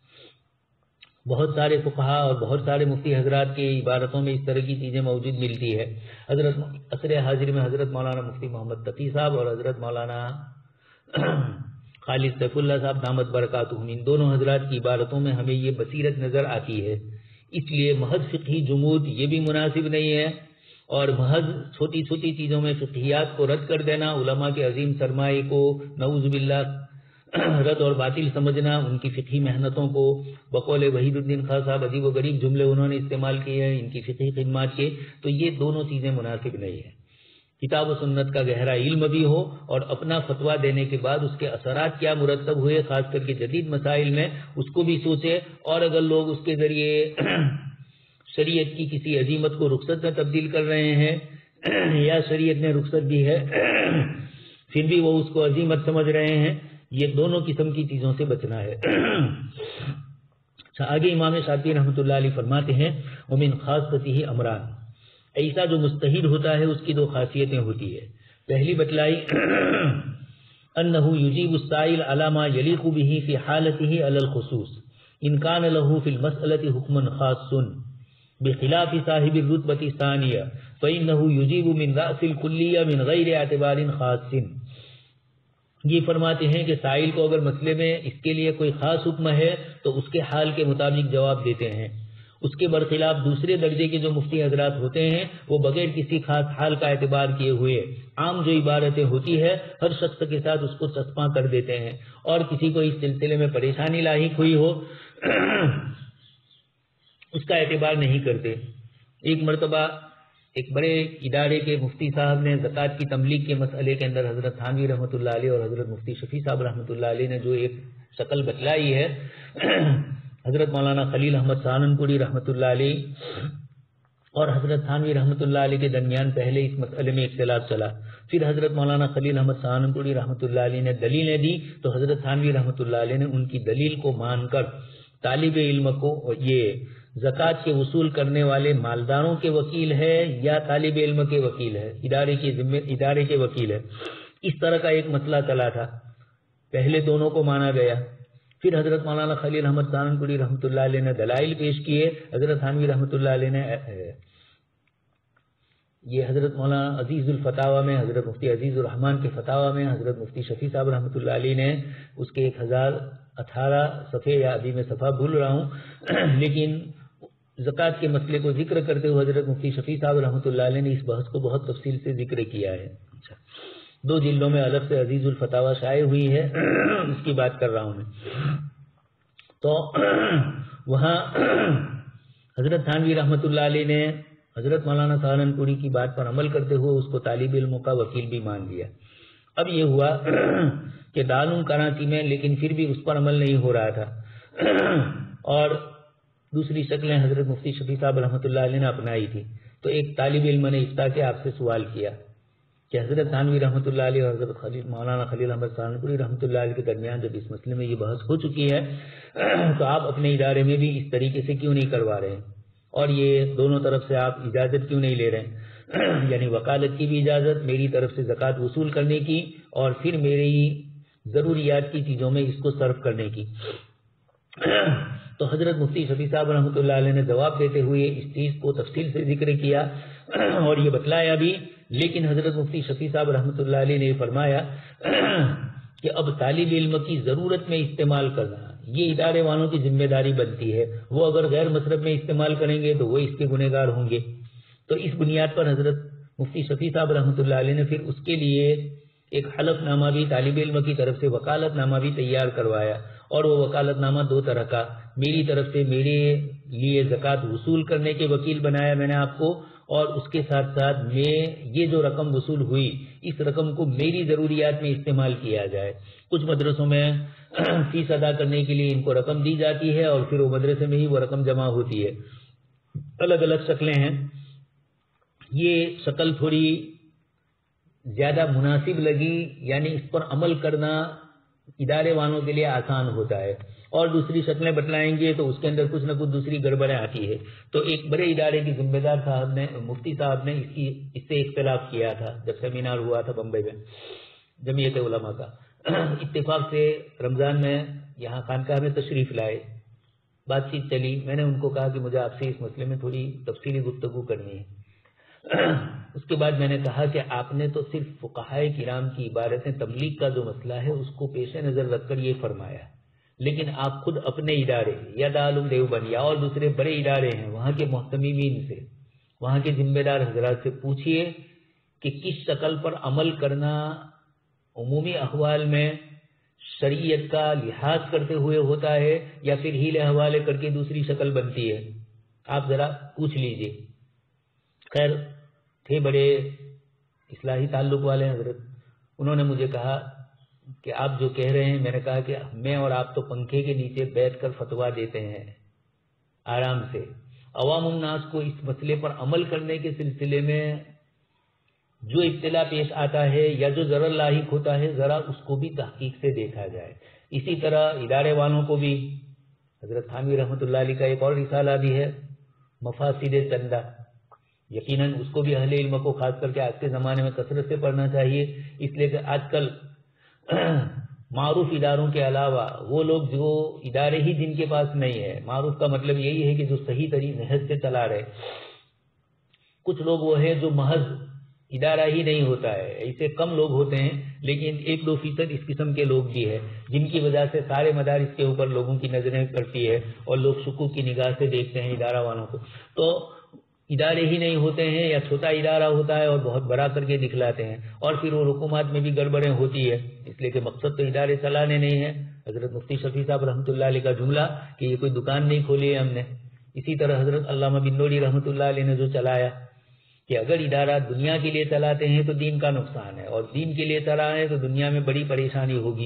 بہت سارے فقہا اور بہت سارے مفتی حضرات کی عبارتوں میں اس طرح کی چیزیں موجود ملتی ہے. حضرت عصر حاضر میں حضرت مولانا مفتی محمد تقی صاحب اور حضرت مولانا خالد سیف اللہ صاحب دامت برکاتہم, ان دونوں حضرات کی عبارتوں میں ہمیں یہ بصیرت نظر آتی ہے. اس لیے محض فقہی جمود یہ بھی مناسب نہیں ہے, اور محض چھوٹی چھوٹی چیزوں میں فقہیات کو رد کر دینا, علماء کے عظیم سرمایہ کو نعوذ باللہ رد اور باطل سمجھنا, ان کی فقہی محنتوں کو بقول وحید الدین خان صاحب عجیب و غریب جملے انہوں نے استعمال کیے ہیں ان کی فقہی خدمات کے, تو یہ دونوں چیزیں مناسب نہیں ہیں. کتاب و سنت کا گہرا علم بھی ہو اور اپنا فتویٰ دینے کے بعد اس کے اثرات کیا مرتب ہوئے خاص کر کے جدید مسائل میں اس کو بھی سوچے، اور اگر لوگ اس کے ذریعے شریعت کی کسی عظیمت کو رخصت میں تبدیل کر رہے ہیں یا شریعت میں رخصت بھی ہے پھر بھی وہ اس کو عظیمت سمجھ رہے ہیں، یہ دونوں قسم کی چیزوں سے بچنا ہے۔ آگے امام شاطبی رحمۃ اللہ علیہ فرماتے ہیں ومن خاصتہ امران، ایسا جو مجتہد ہوتا ہے اس کی دو خاصیتیں ہوتی ہے۔ پہلی بتلائی انہ یجیب السائل علی ما یلیق به فی حالته علی الخصوص ان کان له فی المسألة حکم خاص بخلاف صاحب الرتبة الثانیہ فإنه یجیب من رأس الکلیہ من غیر اعتبار خاص۔ یہ فرماتے ہیں کہ سائل کو اگر مسئلے میں اس کے لیے کوئی خاص حکم ہے تو اس کے حال کے مطابق جواب دیتے ہیں، اس کے برخلاف دوسرے درجے کے جو مفتی حضرات ہوتے ہیں وہ بغیر کسی خاص حال کا اعتبار کیے ہوئے عام جو عبارتیں ہوتی ہے ہر شخص کے ساتھ اس کو چسپاں کر دیتے ہیں، اور کسی کو اس سلسلے میں پریشانی لاحق ہوئی ہو اس کا اعتبار نہیں کرتے۔ ایک مرتبہ ایک بڑے ادارے کے مفتی صاحب نے زکوٰۃ کی تملیغ کے مسئلے کے اندر حضرت تھانوی رحمۃ اللہ علیہ اور حضرت مفتی شفیع صاحب رحمۃ اللہ علیہ نے جو ایک شکل بتلائی ہے، حضرت مولانا خلیل احمد سہارنپوری رحمۃ اللہ علیہ اور حضرت تھانوی رحمۃ اللہ علیہ کے درمیان پہلے اس مسئلے میں اختلاف چلا، پھر حضرت مولانا خلیل احمد سہارنپوری رحمۃ اللہ علیہ نے دلیلیں دی تو حضرت تھانوی رحمۃ اللہ علیہ نے ان کی دلیل کو مان کر طالب علم کو یہ زکوٰۃ کے وصول کرنے والے مالداروں کے وکیل ہے یا طالب علم کے وکیل ہے، ادارے کے ذمہ ادارے کے وکیل ہے، اس طرح کا ایک مسئلہ چلا تھا۔ پہلے دونوں کو مانا گیا، پھر حضرت مولانا خلیل احمد سہارنپوری رحمۃ اللہ علیہ نے دلائل پیش کیے، حضرت تھانوی رحمۃ اللہ علیہ نے یہ حضرت مولانا عزیز الفتاوی میں، حضرت مفتی عزیز الرحمان کے فتاوی میں، حضرت مفتی شفیع صاحب رحمۃ اللہ علیہ نے اس کے ایک ہزار اٹھارہ صفحے یا ابھی میں صفحہ بھول رہا ہوں، لیکن زکوٰۃ کے مسئلے کو ذکر کرتے ہوئے حضرت مفتی شفیع صاحب رحمۃ اللہ علیہ نے اس بحث کو بہت تفصیل سے ذکر کیا ہے۔ اچھا، دو جلدوں میں الگ سے عزیز الفتاوی شائع ہوئی ہے، اس کی بات کر رہا ہوں میں۔ تو وہاں حضرت تھانوی رحمۃ اللہ علیہ نے حضرت مولانا سہارنپوری کی بات پر عمل کرتے ہوئے اس کو طالب علموں کا وکیل بھی مان لیا۔ اب یہ ہوا کہ دارالعلوم کراچی میں لیکن پھر بھی اس پر عمل نہیں ہو رہا تھا، اور دوسری شکلیں حضرت مفتی شفیع صاحب رحمۃ اللہ علیہ نے اپنائی تھی۔ تو ایک طالب علم نے افتاء کے آپ سے سوال کیا کہ حضرت تھانوی رحمۃ اللہ علیہ اور حضرت خلیل مولانا خلیل احمد سہارنپوری رحمۃ اللہ علیہ کے درمیان جب اس مسئلے میں یہ بحث ہو چکی ہے تو آپ اپنے ادارے میں بھی اس طریقے سے کیوں نہیں کروا رہے ہیں، اور یہ دونوں طرف سے آپ اجازت کیوں نہیں لے رہے ہیں، یعنی وکالت کی بھی اجازت، میری طرف سے زکوٰۃ وصول کرنے کی، اور پھر میری ضروریات کی چیزوں میں اس کو صرف کرنے کی۔ تو حضرت مفتی شفیع صاحب رحمۃ اللہ علیہ نے جواب دیتے ہوئے اس چیز کو تفصیل سے ذکر کیا اور یہ بتلایا بھی، لیکن حضرت مفتی شفیع صاحب رحمۃ اللہ علیہ نے فرمایا کہ اب طالب علم کی ضرورت میں استعمال کرنا یہ ادارے والوں کی ذمہ داری بنتی ہے، وہ اگر غیر مصرف میں استعمال کریں گے تو وہ اس کے گنہگار ہوں گے۔ تو اس بنیاد پر حضرت مفتی شفیع صاحب رحمۃ اللہ علیہ نے پھر اس کے لیے ایک حلف نامہ بھی طالب علم کی طرف سے وکالت نامہ بھی تیار کروایا، اور وہ وکالت نامہ دو طرح کا، میری طرف سے میرے لیے زکوٰۃ وصول کرنے کے وکیل بنایا میں نے آپ کو، اور اس کے ساتھ ساتھ میں یہ جو رقم وصول ہوئی اس رقم کو میری ضروریات میں استعمال کیا جائے۔ کچھ مدرسوں میں فیس ادا کرنے کے لیے ان کو رقم دی جاتی ہے اور پھر وہ مدرسے میں ہی وہ رقم جمع ہوتی ہے، الگ الگ شکلیں ہیں۔ یہ شکل تھوڑی زیادہ مناسب لگی، یعنی اس پر عمل کرنا ادارے والوں کے لیے آسان ہوتا ہے، اور دوسری شکلیں بتلائیں گے تو اس کے اندر کچھ نہ کچھ دوسری گڑبڑیں آتی ہے۔ تو ایک بڑے ادارے کی ذمہ دار صاحب نے مفتی صاحب نے اس کی اس سے اختلاف کیا تھا جب سیمینار ہوا تھا بمبئی میں جمعیت علماء کا، اتفاق سے رمضان میں یہاں خانقاہ میں تشریف لائے، بات چیت چلی، میں نے ان کو کہا کہ مجھے آپ سے اس مسئلے میں تھوڑی تفصیلی گفتگو کرنی ہے۔ اس کے بعد میں نے کہا کہ آپ نے تو صرف فقہائے کرام کی عبارتیں تبلیغ کا جو مسئلہ ہے اس کو پیش نظر رکھ کر یہ فرمایا، لیکن آپ خود اپنے ادارے یا دارالعلوم دیوبند یا اور دوسرے بڑے ادارے ہیں وہاں کے محتممین سے، وہاں کے ذمہ دار حضرات سے پوچھئے کہ کس شکل پر عمل کرنا عمومی احوال میں شریعت کا لحاظ کرتے ہوئے ہوتا ہے یا پھر ہیلے حوالے کر کے دوسری شکل بنتی ہے، آپ ذرا پوچھ لیجئے۔ خیر تھے بڑے اصلاحی تعلق والے ہیں حضرت. انہوں نے مجھے کہا کہ آپ جو کہہ رہے ہیں، میں نے کہا کہ میں اور آپ تو پنکھے کے نیچے بیٹھ کر فتوا دیتے ہیں آرام سے. عوام الناس کو اس مسئلے پر عمل کرنے کے سلسلے میں جو ابتلا پیش آتا ہے یا جو ضرر لاحق ہوتا ہے، ذرا اس کو بھی تحقیق سے دیکھا جائے. اسی طرح ادارے والوں کو بھی، حضرت تھانوی رحمۃ اللہ علیہ کا ایک اور رسالہ بھی ہے مفاسد چندہ، یقیناً اس کو بھی اہل علم کو خاص کر کے آج کے زمانے میں کثرت سے پڑھنا چاہیے، اس لیے کہ آج کل معروف اداروں کے علاوہ وہ لوگ جو ادارے ہی جن کے پاس نہیں ہے، معروف کا مطلب یہی ہے کہ جو صحیح طریقے نہج سے چلا رہے، کچھ لوگ وہ ہیں جو محض ادارہ ہی نہیں ہوتا ہے، ایسے کم لوگ ہوتے ہیں، لیکن ایک دو فیصد اس قسم کے لوگ بھی ہیں جن کی وجہ سے سارے مدارس کے اوپر لوگوں کی نظریں پڑتی ہے اور لوگ شکوک کی نگاہ سے دیکھتے ہیں ادارہ والوں کو. تو ادارے ہی نہیں ہوتے ہیں یا چھوٹا ادارہ ہوتا ہے اور بہت بڑا کر کے دکھلاتے ہیں، اور پھر وہ حکومت میں بھی گڑبڑیں ہوتی ہے، اس لیے کہ مقصد تو ادارے چلانے نہیں ہے. حضرت مفتی شفیع صاحب رحمۃ اللہ علیہ کا جملہ کہ یہ کوئی دکان نہیں کھولی ہے ہم نے. اسی طرح حضرت علامہ بن نوری رحمۃ اللہ علیہ نے جو چلایا کہ اگر ادارہ دنیا کے لیے چلاتے ہیں تو دین کا نقصان ہے، اور دین کے لیے چلا رہے ہیں تو دنیا میں بڑی پریشانی ہوگی.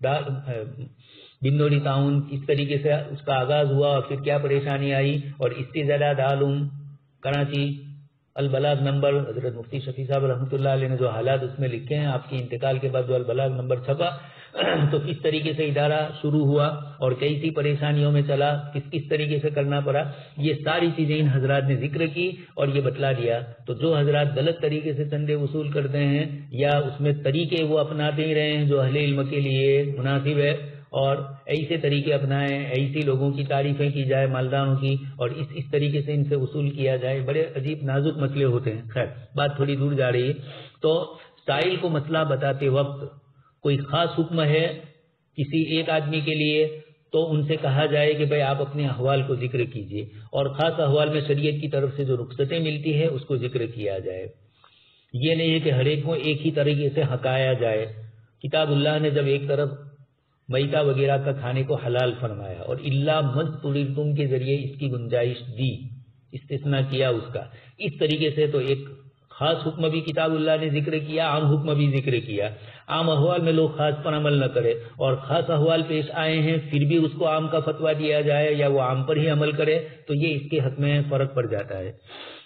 بن نوری تعاون اس طریقے سے اس کا آغاز ہوا اور پھر کیا پریشانی آئی، اور اس سے زیادہ دارالعلوم کراچی البلاغ نمبر، حضرت مفتی شفیع صاحب رحمۃ اللہ علیہ نے جو حالات اس میں لکھے ہیں، آپ کے انتقال کے بعد جو البلاغ نمبر چھپا تو کس طریقے سے ادارہ شروع ہوا اور کئی سی پریشانیوں میں چلا، کس کس طریقے سے کرنا پڑا، یہ ساری چیزیں ان حضرات نے ذکر کی اور یہ بتلا دیا. تو جو حضرات غلط طریقے سے چندے وصول کرتے ہیں یا اس میں طریقے وہ اپناتے ہی رہے ہیں جو اہل علم کے لیے مناسب ہے، اور ایسے طریقے اپنائیں، ایسی لوگوں کی تعریفیں کی جائے مالداروں کی، اور اس اس طریقے سے ان سے وصول کیا جائے، بڑے عجیب نازک مسئلے ہوتے ہیں. خیر بات تھوڑی دور جا رہی ہے. تو سائل کو مسئلہ بتاتے وقت کوئی خاص حکم ہے کسی ایک آدمی کے لیے تو ان سے کہا جائے کہ بھائی آپ اپنے احوال کو ذکر کیجئے، اور خاص احوال میں شریعت کی طرف سے جو رخصتیں ملتی ہے اس کو ذکر کیا جائے. یہ نہیں ہے کہ ہر ایک کو ایک ہی طریقے سے ہکایا جائے. کتاب اللہ نے جب ایک طرف میتا وغیرہ کا کھانے کو حلال فرمایا اور اللہ مذکورتم کے ذریعے اس کی گنجائش دی، استثناء کیا اس کا، اس طریقے سے تو ایک خاص حکم بھی کتاب اللہ نے ذکر کیا، عام حکم بھی ذکر کیا. عام احوال میں لوگ خاص پر عمل نہ کرے اور خاص احوال پیش آئے ہیں پھر بھی اس کو عام کا فتویٰ دیا جائے یا وہ عام پر ہی عمل کرے، تو یہ اس کے حق میں فرق پڑ جاتا ہے.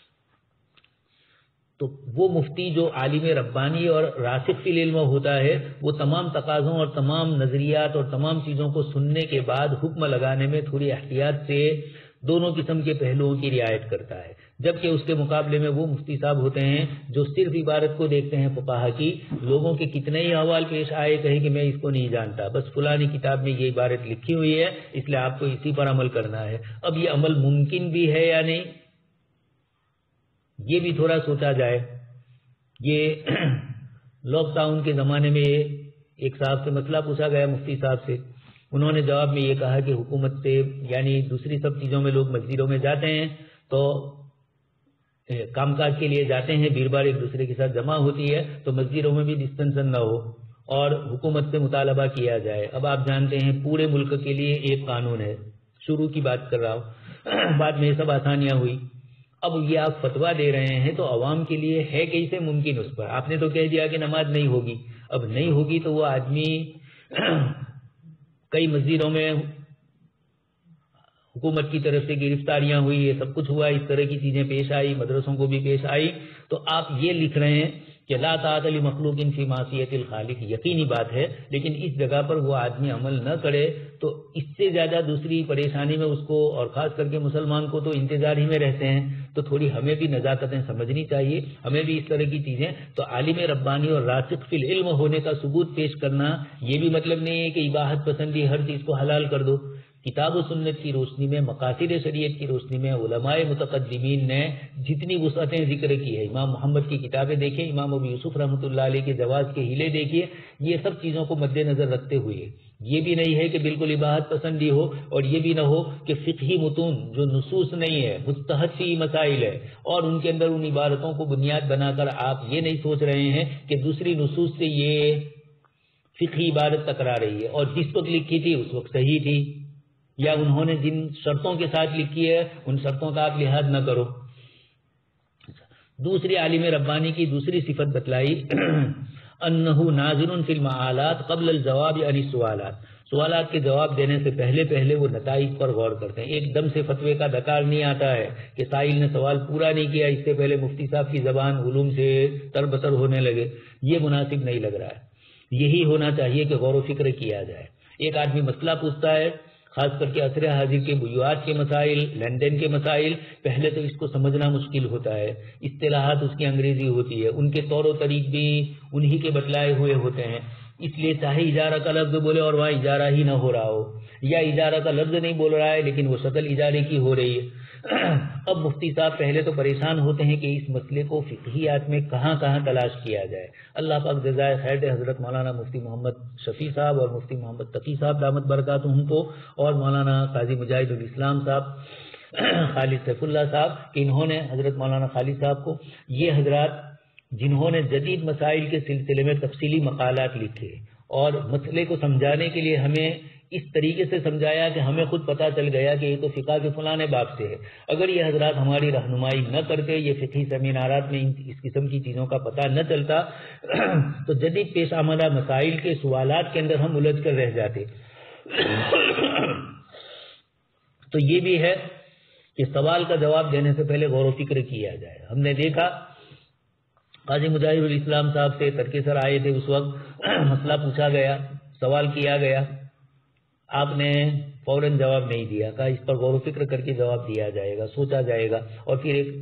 تو وہ مفتی جو عالم ربانی اور راسخ فی العلم ہوتا ہے، وہ تمام تقاضوں اور تمام نظریات اور تمام چیزوں کو سننے کے بعد حکم لگانے میں تھوڑی احتیاط سے دونوں قسم کے پہلوؤں کی رعایت کرتا ہے، جبکہ اس کے مقابلے میں وہ مفتی صاحب ہوتے ہیں جو صرف عبارت کو دیکھتے ہیں فقہا کی، لوگوں کے کتنے ہی احوال پیش آئے کہیں کہ میں اس کو نہیں جانتا، بس فلانی کتاب میں یہ عبارت لکھی ہوئی ہے اس لیے آپ کو اسی پر عمل کرنا ہے. اب یہ عمل ممکن بھی ہے یا نہیں، یہ بھی تھوڑا سوچا جائے. یہ لاک ڈاؤن کے زمانے میں ایک صاحب سے مسئلہ پوچھا گیا مفتی صاحب سے، انہوں نے جواب میں یہ کہا کہ حکومت سے یعنی دوسری سب چیزوں میں لوگ مسجدوں میں جاتے ہیں تو کام کاج کے لیے جاتے ہیں، بھیڑ بھاڑ ایک دوسرے کے ساتھ جمع ہوتی ہے، تو مسجدوں میں بھی ڈسٹینشن نہ ہو اور حکومت سے مطالبہ کیا جائے. اب آپ جانتے ہیں پورے ملک کے لیے ایک قانون ہے، شروع کی بات کر رہا ہوں، بعد میں یہ سب آسانیاں ہوئی. اب یہ آپ فتویٰ دے رہے ہیں تو عوام کے لیے ہے کیسے ممکن اس پر؟ آپ نے تو کہہ دیا کہ نماز نہیں ہوگی، اب نہیں ہوگی تو وہ آدمی کئی مسجدوں میں حکومت کی طرف سے گرفتاریاں ہوئی، یہ سب کچھ ہوا، اس طرح کی چیزیں پیش آئی، مدرسوں کو بھی پیش آئی، تو آپ یہ لکھ رہے ہیں کہ لا طاعت لمخلوق فی معصیت الخالق. یقینی بات ہے، لیکن اس جگہ پر وہ آدمی عمل نہ کرے تو اس سے زیادہ دوسری پریشانی میں اس کو، اور خاص کر کے مسلمان کو تو انتظار ہی میں رہتے ہیں. تو تھوڑی ہمیں بھی نزاکتیں سمجھنی چاہیے، ہمیں بھی اس طرح کی چیزیں. تو عالم ربانی اور راسخ فی العلم ہونے کا ثبوت پیش کرنا یہ بھی مطلب نہیں ہے کہ اباحت پسندی ہر چیز کو حلال کر دو. کتاب و سنت کی روشنی میں، مقاصد شریعت کی روشنی میں علماء متقدمین نے جتنی وسعتیں ذکر کی ہے، امام محمد کی کتابیں دیکھیں، امام ابو یوسف رحمۃ اللہ علیہ کے جواز کے ہیلے دیکھیے، یہ سب چیزوں کو مد نظر رکھتے ہوئے یہ بھی نہیں ہے کہ بالکل اباحت پسندی ہو، اور یہ بھی نہ ہو کہ فقہی متون جو نصوص نہیں ہے، مجتہد فی مسائل ہے، اور ان کے اندر ان عبارتوں کو بنیاد بنا کر آپ یہ نہیں سوچ رہے ہیں کہ دوسری نصوص سے یہ فقہی عبارت ٹکرا رہی ہے اور جس وقت لکھی تھی اس وقت صحیح تھی، یا انہوں نے جن شرطوں کے ساتھ لکھی ہے ان شرطوں کا آپ لحاظ نہ کرو. دوسری عالم ربانی کی دوسری صفت بتلائی انہو ناظر فی المعالات قبل الجواب عن السوالات، سوالات کے جواب دینے سے پہلے پہلے وہ نتائج پر غور کرتے ہیں. ایک دم سے فتوے کا دکار نہیں آتا ہے کہ سائل نے سوال پورا نہیں کیا، اس سے پہلے مفتی صاحب کی زبان علوم سے تربتر ہونے لگے، یہ مناسب نہیں لگ رہا ہے. یہی ہونا چاہیے کہ غور و فکر کیا جائے. ایک آدمی مسئلہ پوچھتا ہے، خاص کر کے عصر حاضر کے بیوعات کے مسائل، لین دین کے مسائل، پہلے تو اس کو سمجھنا مشکل ہوتا ہے. اصطلاحات اس کی انگریزی ہوتی ہے، ان کے طور و طریق بھی انہی کے بتلائے ہوئے ہوتے ہیں. اس لیے چاہے اجارہ کا لفظ بولے اور وہاں اجارہ ہی نہ ہو رہا ہو، یا اجارہ کا لفظ نہیں بول رہا ہے لیکن وہ شکل اجارے کی ہو رہی ہے. اب مفتی صاحب پہلے تو پریشان ہوتے ہیں کہ اس مسئلے کو فقہیات میں کہاں کہاں تلاش کیا جائے. اللہ پاک جزائے خیر دے حضرت مولانا مفتی محمد شفیع صاحب اور مفتی محمد تقی صاحب دامت برکاتہم کو، اور مولانا قاضی مجاہد الاسلام صاحب، خالد سیف اللہ صاحب، کہ انہوں نے حضرت مولانا خالد صاحب کو، یہ حضرات جنہوں نے جدید مسائل کے سلسلے میں تفصیلی مقالات لکھے اور مسئلے کو سمجھانے کے لیے ہمیں اس طریقے سے سمجھایا کہ ہمیں خود پتہ چل گیا کہ یہ تو فقہ کے فلانے باب سے ہے. اگر یہ حضرات ہماری رہنمائی نہ کرتے، یہ فقہی سیمینارات میں اس قسم کی چیزوں کا پتہ نہ چلتا، تو جدید پیش آمدہ مسائل کے سوالات کے اندر ہم الجھ کر رہ جاتے. تو یہ بھی ہے کہ سوال کا جواب دینے سے پہلے غور و فکر کیا جائے. ہم نے دیکھا قاضی مجاہد الاسلام صاحب سے ترک سر آئے تھے، اس وقت مسئلہ پوچھا گیا، سوال کیا گیا، آپ نے فوراً جواب نہیں دیا، کہا اس پر غور و فکر کر کے جواب دیا جائے گا، سوچا جائے گا، اور پھر ایک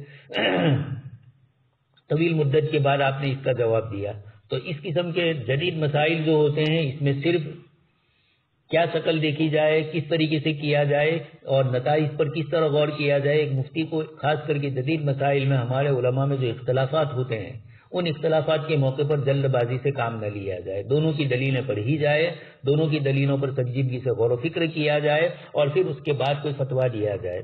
طویل مدت کے بعد آپ نے اس کا جواب دیا. تو اس قسم کے جدید مسائل جو ہوتے ہیں، اس میں صرف کیا شکل دیکھی جائے، کس طریقے سے کیا جائے اور نتائج پر کس طرح غور کیا جائے. ایک مفتی کو خاص کر کے جدید مسائل میں ہمارے علماء میں جو اختلافات ہوتے ہیں، ان اختلافات کے موقع پر جلد بازی سے کام نہ لیا جائے. دونوں کی دلیلیں پڑھی جائے، دونوں کی دلیلوں پر سنجیدگی سے غور و فکر کیا جائے، اور پھر اس کے بعد کوئی فتویٰ دیا جائے.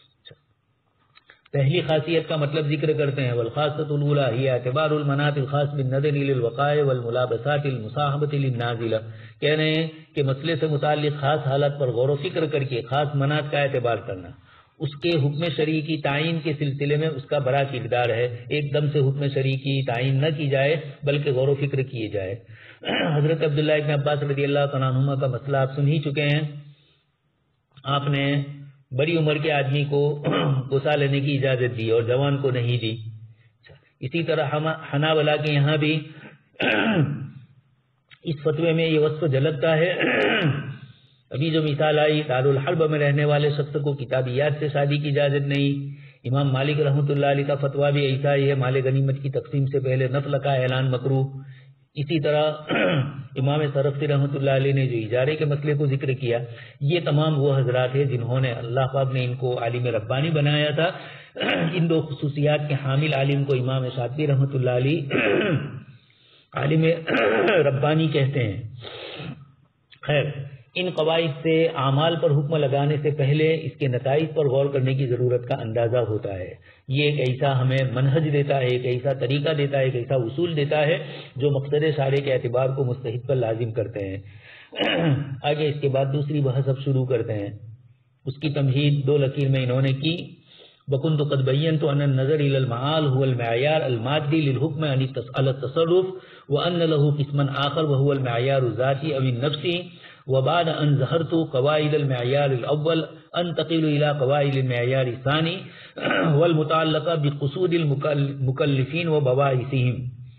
پہلی خاصیت کا مطلب ذکر کرتے ہیں، والخاصۃ الاولی ہی اعتبار المناط الخاص بالنظر الى الوقائع والملابسات المصاحبۃ للنازلہ. کہہ رہے ہیں کہ مسئلے سے متعلق خاص حالت پر غور و فکر کر کے خاص مناط کا اعتبار کرنا، اس کے حکم شرعی کی تعین کے سلسلے میں اس کا بڑا کردار ہے. ایک دم سے حکم شرعی کی تعین نہ کی جائے بلکہ غور و فکر کیے جائے. حضرت عبداللہ ابن عباس رضی اللہ تعالیٰ عنہما کا مسئلہ آپ سن ہی چکے ہیں. آپ نے بڑی عمر کے آدمی کو غسہ لینے کی اجازت دی اور جوان کو نہیں دی. اسی طرح حنابلہ کے یہاں بھی اس فتوے میں یہ وصف جھلکتا ہے. ابھی جو مثال آئی، دارالحرب میں رہنے والے شخص کو کتابیات سے شادی کی اجازت نہیں. امام مالک رحمۃ اللہ علیہ کا فتویٰ بھی ایسا ہی ہے، مال غنیمت کی تقسیم سے پہلے نفل کا اعلان مکروہ. اسی طرح امام سرخسی رحمۃ اللہ علیہ نے جو اجارے کے مسئلے کو ذکر کیا، یہ تمام وہ حضرات ہیں جنہوں نے اللہ پاک نے ان کو عالم ربانی بنایا تھا. ان دو خصوصیات کے حامل عالم کو امام شاطبی رحمۃ اللہ علیہ عالم ربانی کہتے ہیں. خیر، ان قواعد سے اعمال پر حکم لگانے سے پہلے اس کے نتائج پر غور کرنے کی ضرورت کا اندازہ ہوتا ہے. یہ ایک ایسا ہمیں منہج دیتا ہے، ایک ایسا طریقہ دیتا ہے، ایک ایسا اصول دیتا ہے جو مقصد شارع کے اعتبار کو مستحق پر لازم کرتے ہیں. آگے اس کے بعد دوسری بحث اب شروع کرتے ہیں. اس کی تمہید دو لکیر میں انہوں نے کی. بکنت قد بینت ان النظر الى المعال هو المعیار المادی للحکم علی التصرف وان له قسما آخر وهو المعیار الذاتی او النفسی، وبعد ان ظهرت قواعد المعیار الاول انتقل الى قواعد المعیار الثانی والمتعلقہ بقصود المکلفین وبواعثهم.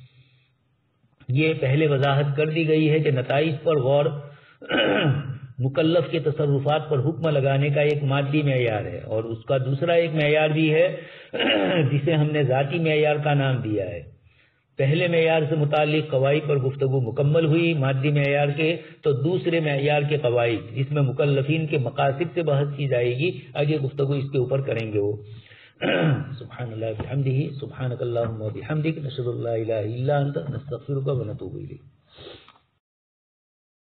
یہ پہلے وضاحت کر دی گئی ہے کہ نتائج پر غور مکلف کے تصرفات پر حکم لگانے کا ایک مادی معیار ہے، اور اس کا دوسرا ایک معیار بھی ہے جسے ہم نے ذاتی معیار کا نام دیا ہے. پہلے معیار سے متعلق قواعد پر گفتگو مکمل ہوئی مادی معیار کے، تو دوسرے معیار کے قواعد جس میں مکلفین کے مقاصد سے بحث کی جائے گی، آگے گفتگو اس کے اوپر کریں گے. وہ سبحان اللہ بحمدہ، سبحانک اللہم و بحمدک، نشہد ان لا الہ الا انت، نستغفرک و نتوب الیک.